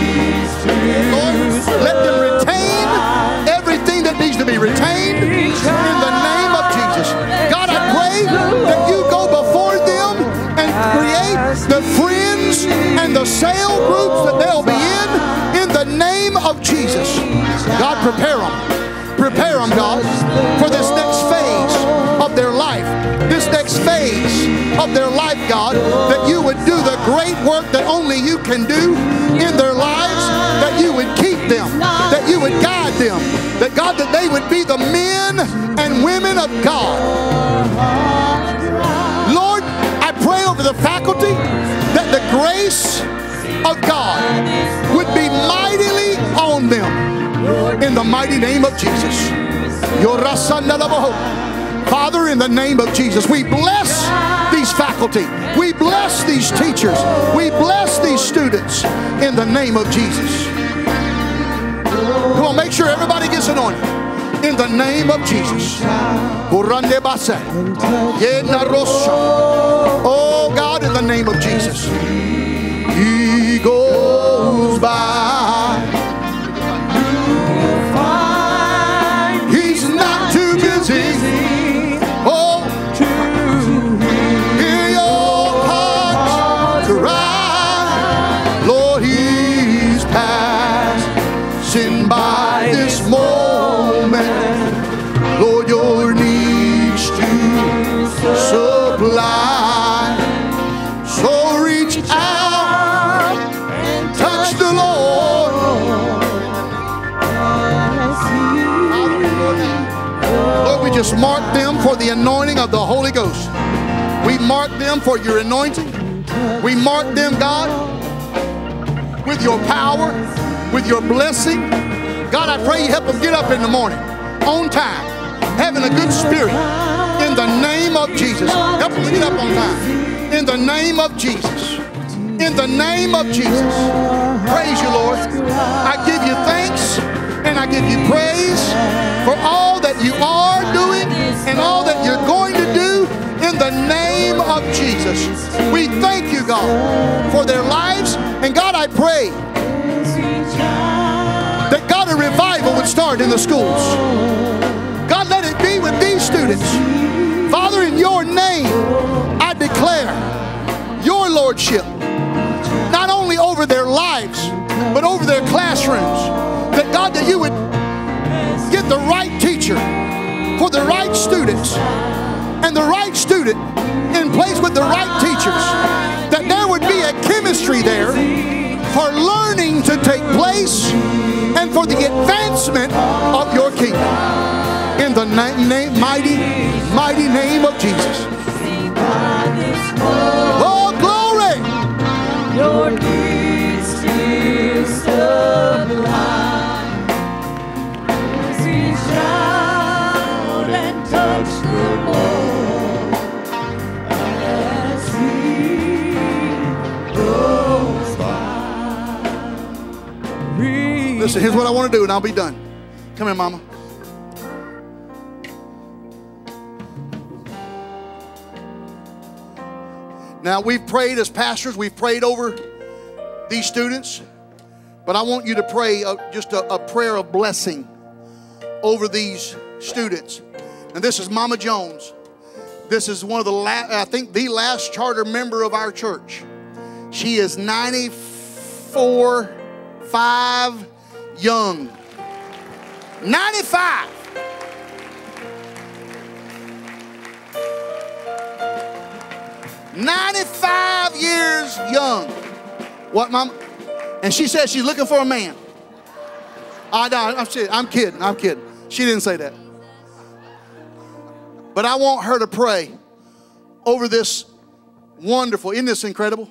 let them retain everything that needs to be retained in the name of Jesus. God, I pray that you go before them and create the friends and the sale groups that they'll be in the name of Jesus. God, prepare them. Prepare them, God, for this next phase of their life. This next phase of their life, God, that you would do the great work that only you can do in their lives, that you would keep them, that you would guide them, that God, that they would be the men and women of God. Lord, I pray over the faculty that the grace of God would be mightily on them in the mighty name of Jesus. Father, in the name of Jesus, we bless these faculty. We bless these teachers. We bless these students in the name of Jesus. Come on, make sure everybody gets anointed. In the name of Jesus. Oh God, in the name of Jesus. He goes by. just mark them for the anointing of the Holy Ghost. We mark them for your anointing. We mark them, God, with your power, with your blessing. God, I pray you help them get up in the morning on time, having a good spirit in the name of Jesus. Help them get up on time in the name of Jesus. In the name of Jesus. Praise you, Lord. I give you thanks and I give you praise for all that you are doing and all that you're going to do in the name of Jesus. We thank you, God, for their lives. And God, I pray that God, a revival would start in the schools. God, let it be with these students. Father, in your name, I declare your lordship, not only over their lives, but over their classrooms. That God, that you would get the right teacher for the right students, and the right student in place with the right teachers. That there would be a chemistry there for learning to take place and for the advancement of your kingdom. In the mighty, mighty name of Jesus. Oh, glory! Your peace is sublime. As we shout and touch the Lord, as He goes by. Listen, here's what I want to do and I'll be done. Come here, Mama. Now, we've prayed as pastors, we've prayed over these students, but I want you to pray just a prayer of blessing over these students. And this is Mama Jones. This is one of the I think the last charter member of our church. She is 94.5 young. 95. "95 years young." What, Mama? And she said she's looking for a man. I'm kidding. She didn't say that. But I want her to pray over this wonderful. Isn't this incredible?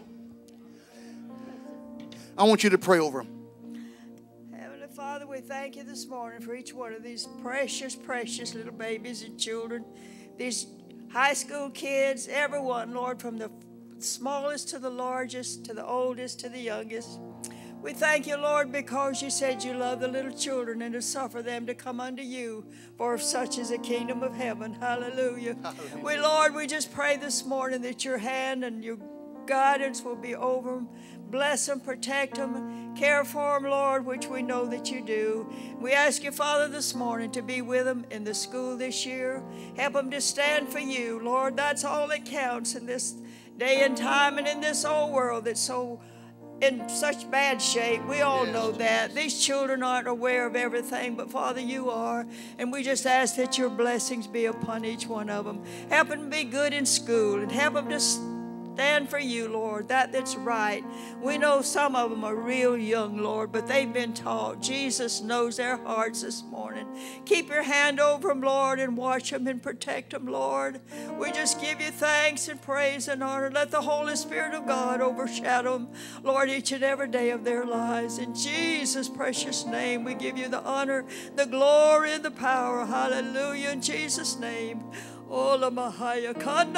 I want you to pray over them. Heavenly Father, we thank you this morning for each one of these precious, precious little babies and children. These high school kids, everyone, Lord, from the smallest to the largest, to the oldest to the youngest. We thank you, Lord, because you said you love the little children and to suffer them to come unto you, for such is the kingdom of heaven. Hallelujah. Hallelujah. Lord, we just pray this morning that your hand and your guidance will be over them. Bless them, protect them, care for them, Lord, which we know that you do. We ask you, Father, this morning to be with them in the school this year. Help them to stand for you, Lord. That's all that counts in this day and time and in this old world that's so in such bad shape. We all know that. These children aren't aware of everything, but Father, you are. And we just ask that your blessings be upon each one of them. Help them be good in school and help them to stand for you, Lord, that's right. We know some of them are real young, Lord, but they've been taught. Jesus knows their hearts this morning. Keep your hand over them, Lord, and watch them and protect them, Lord. We just give you thanks and praise and honor. Let the Holy Spirit of God overshadow them, Lord, each and every day of their lives. In Jesus' precious name, we give you the honor, the glory, and the power. Hallelujah. In Jesus' name. Hallelujah.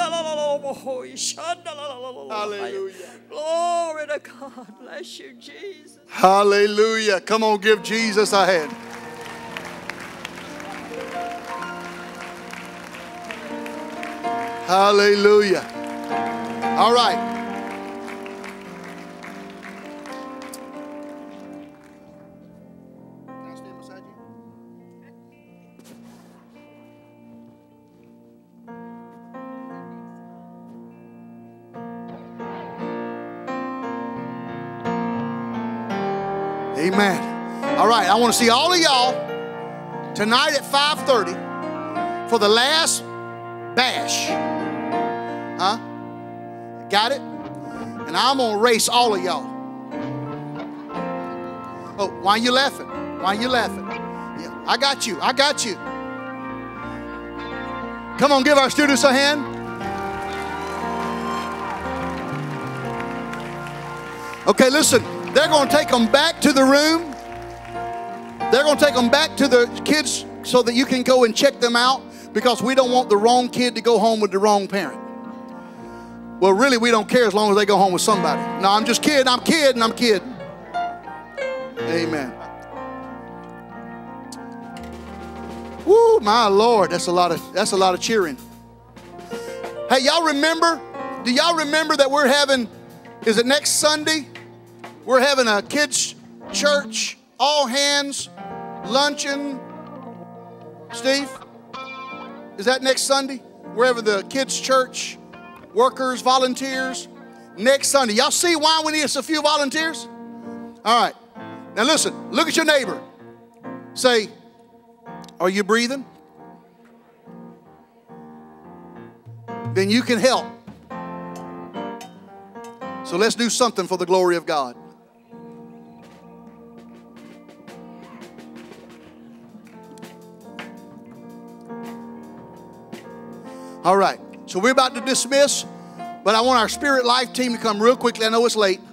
Glory to God. Bless you, Jesus. Hallelujah. Come on, give Jesus a hand. Hallelujah. All right. Can I stand beside you? Amen. All right, I want to see all of y'all tonight at 5:30 for the last bash. Huh? Got it? And I'm going to race all of y'all. Oh, why are you laughing? Why are you laughing? Yeah, I got you. I got you. Come on, give our students a hand. Okay, listen. They're going to take them back to the room. They're going to take them back to the kids so that you can go and check them out, because we don't want the wrong kid to go home with the wrong parent. Well, really, we don't care as long as they go home with somebody. No, I'm just kidding. I'm kidding. I'm kidding. Amen. Woo, my Lord, that's a lot of cheering. Hey, y'all remember? Do y'all remember that we're having, is it next Sunday? We're having a kids' church, all hands, luncheon. Steve, is that next Sunday? Wherever the kids' church, workers, volunteers, next Sunday. Y'all see why we need a few volunteers? All right. Now listen, look at your neighbor. Say, are you breathing? Then you can help. So let's do something for the glory of God. All right, so we're about to dismiss, but I want our Spirit Life team to come real quickly. I know it's late.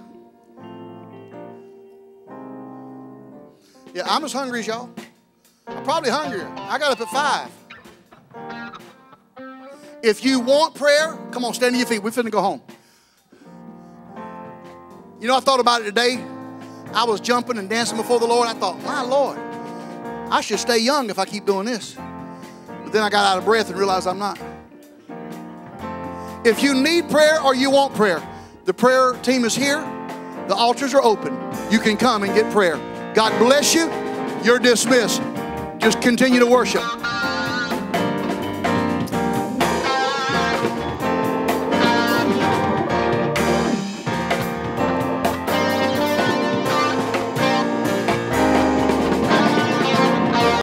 Yeah, I'm as hungry as y'all. I'm probably hungrier. I got up at 5. If you want prayer, come on, stand to your feet. We're finna go home. You know, I thought about it today. I was jumping and dancing before the Lord. I thought, my Lord, I should stay young if I keep doing this. But then I got out of breath and realized I'm not. If you need prayer or you want prayer, the prayer team is here. The altars are open. You can come and get prayer. God bless you. You're dismissed. Just continue to worship.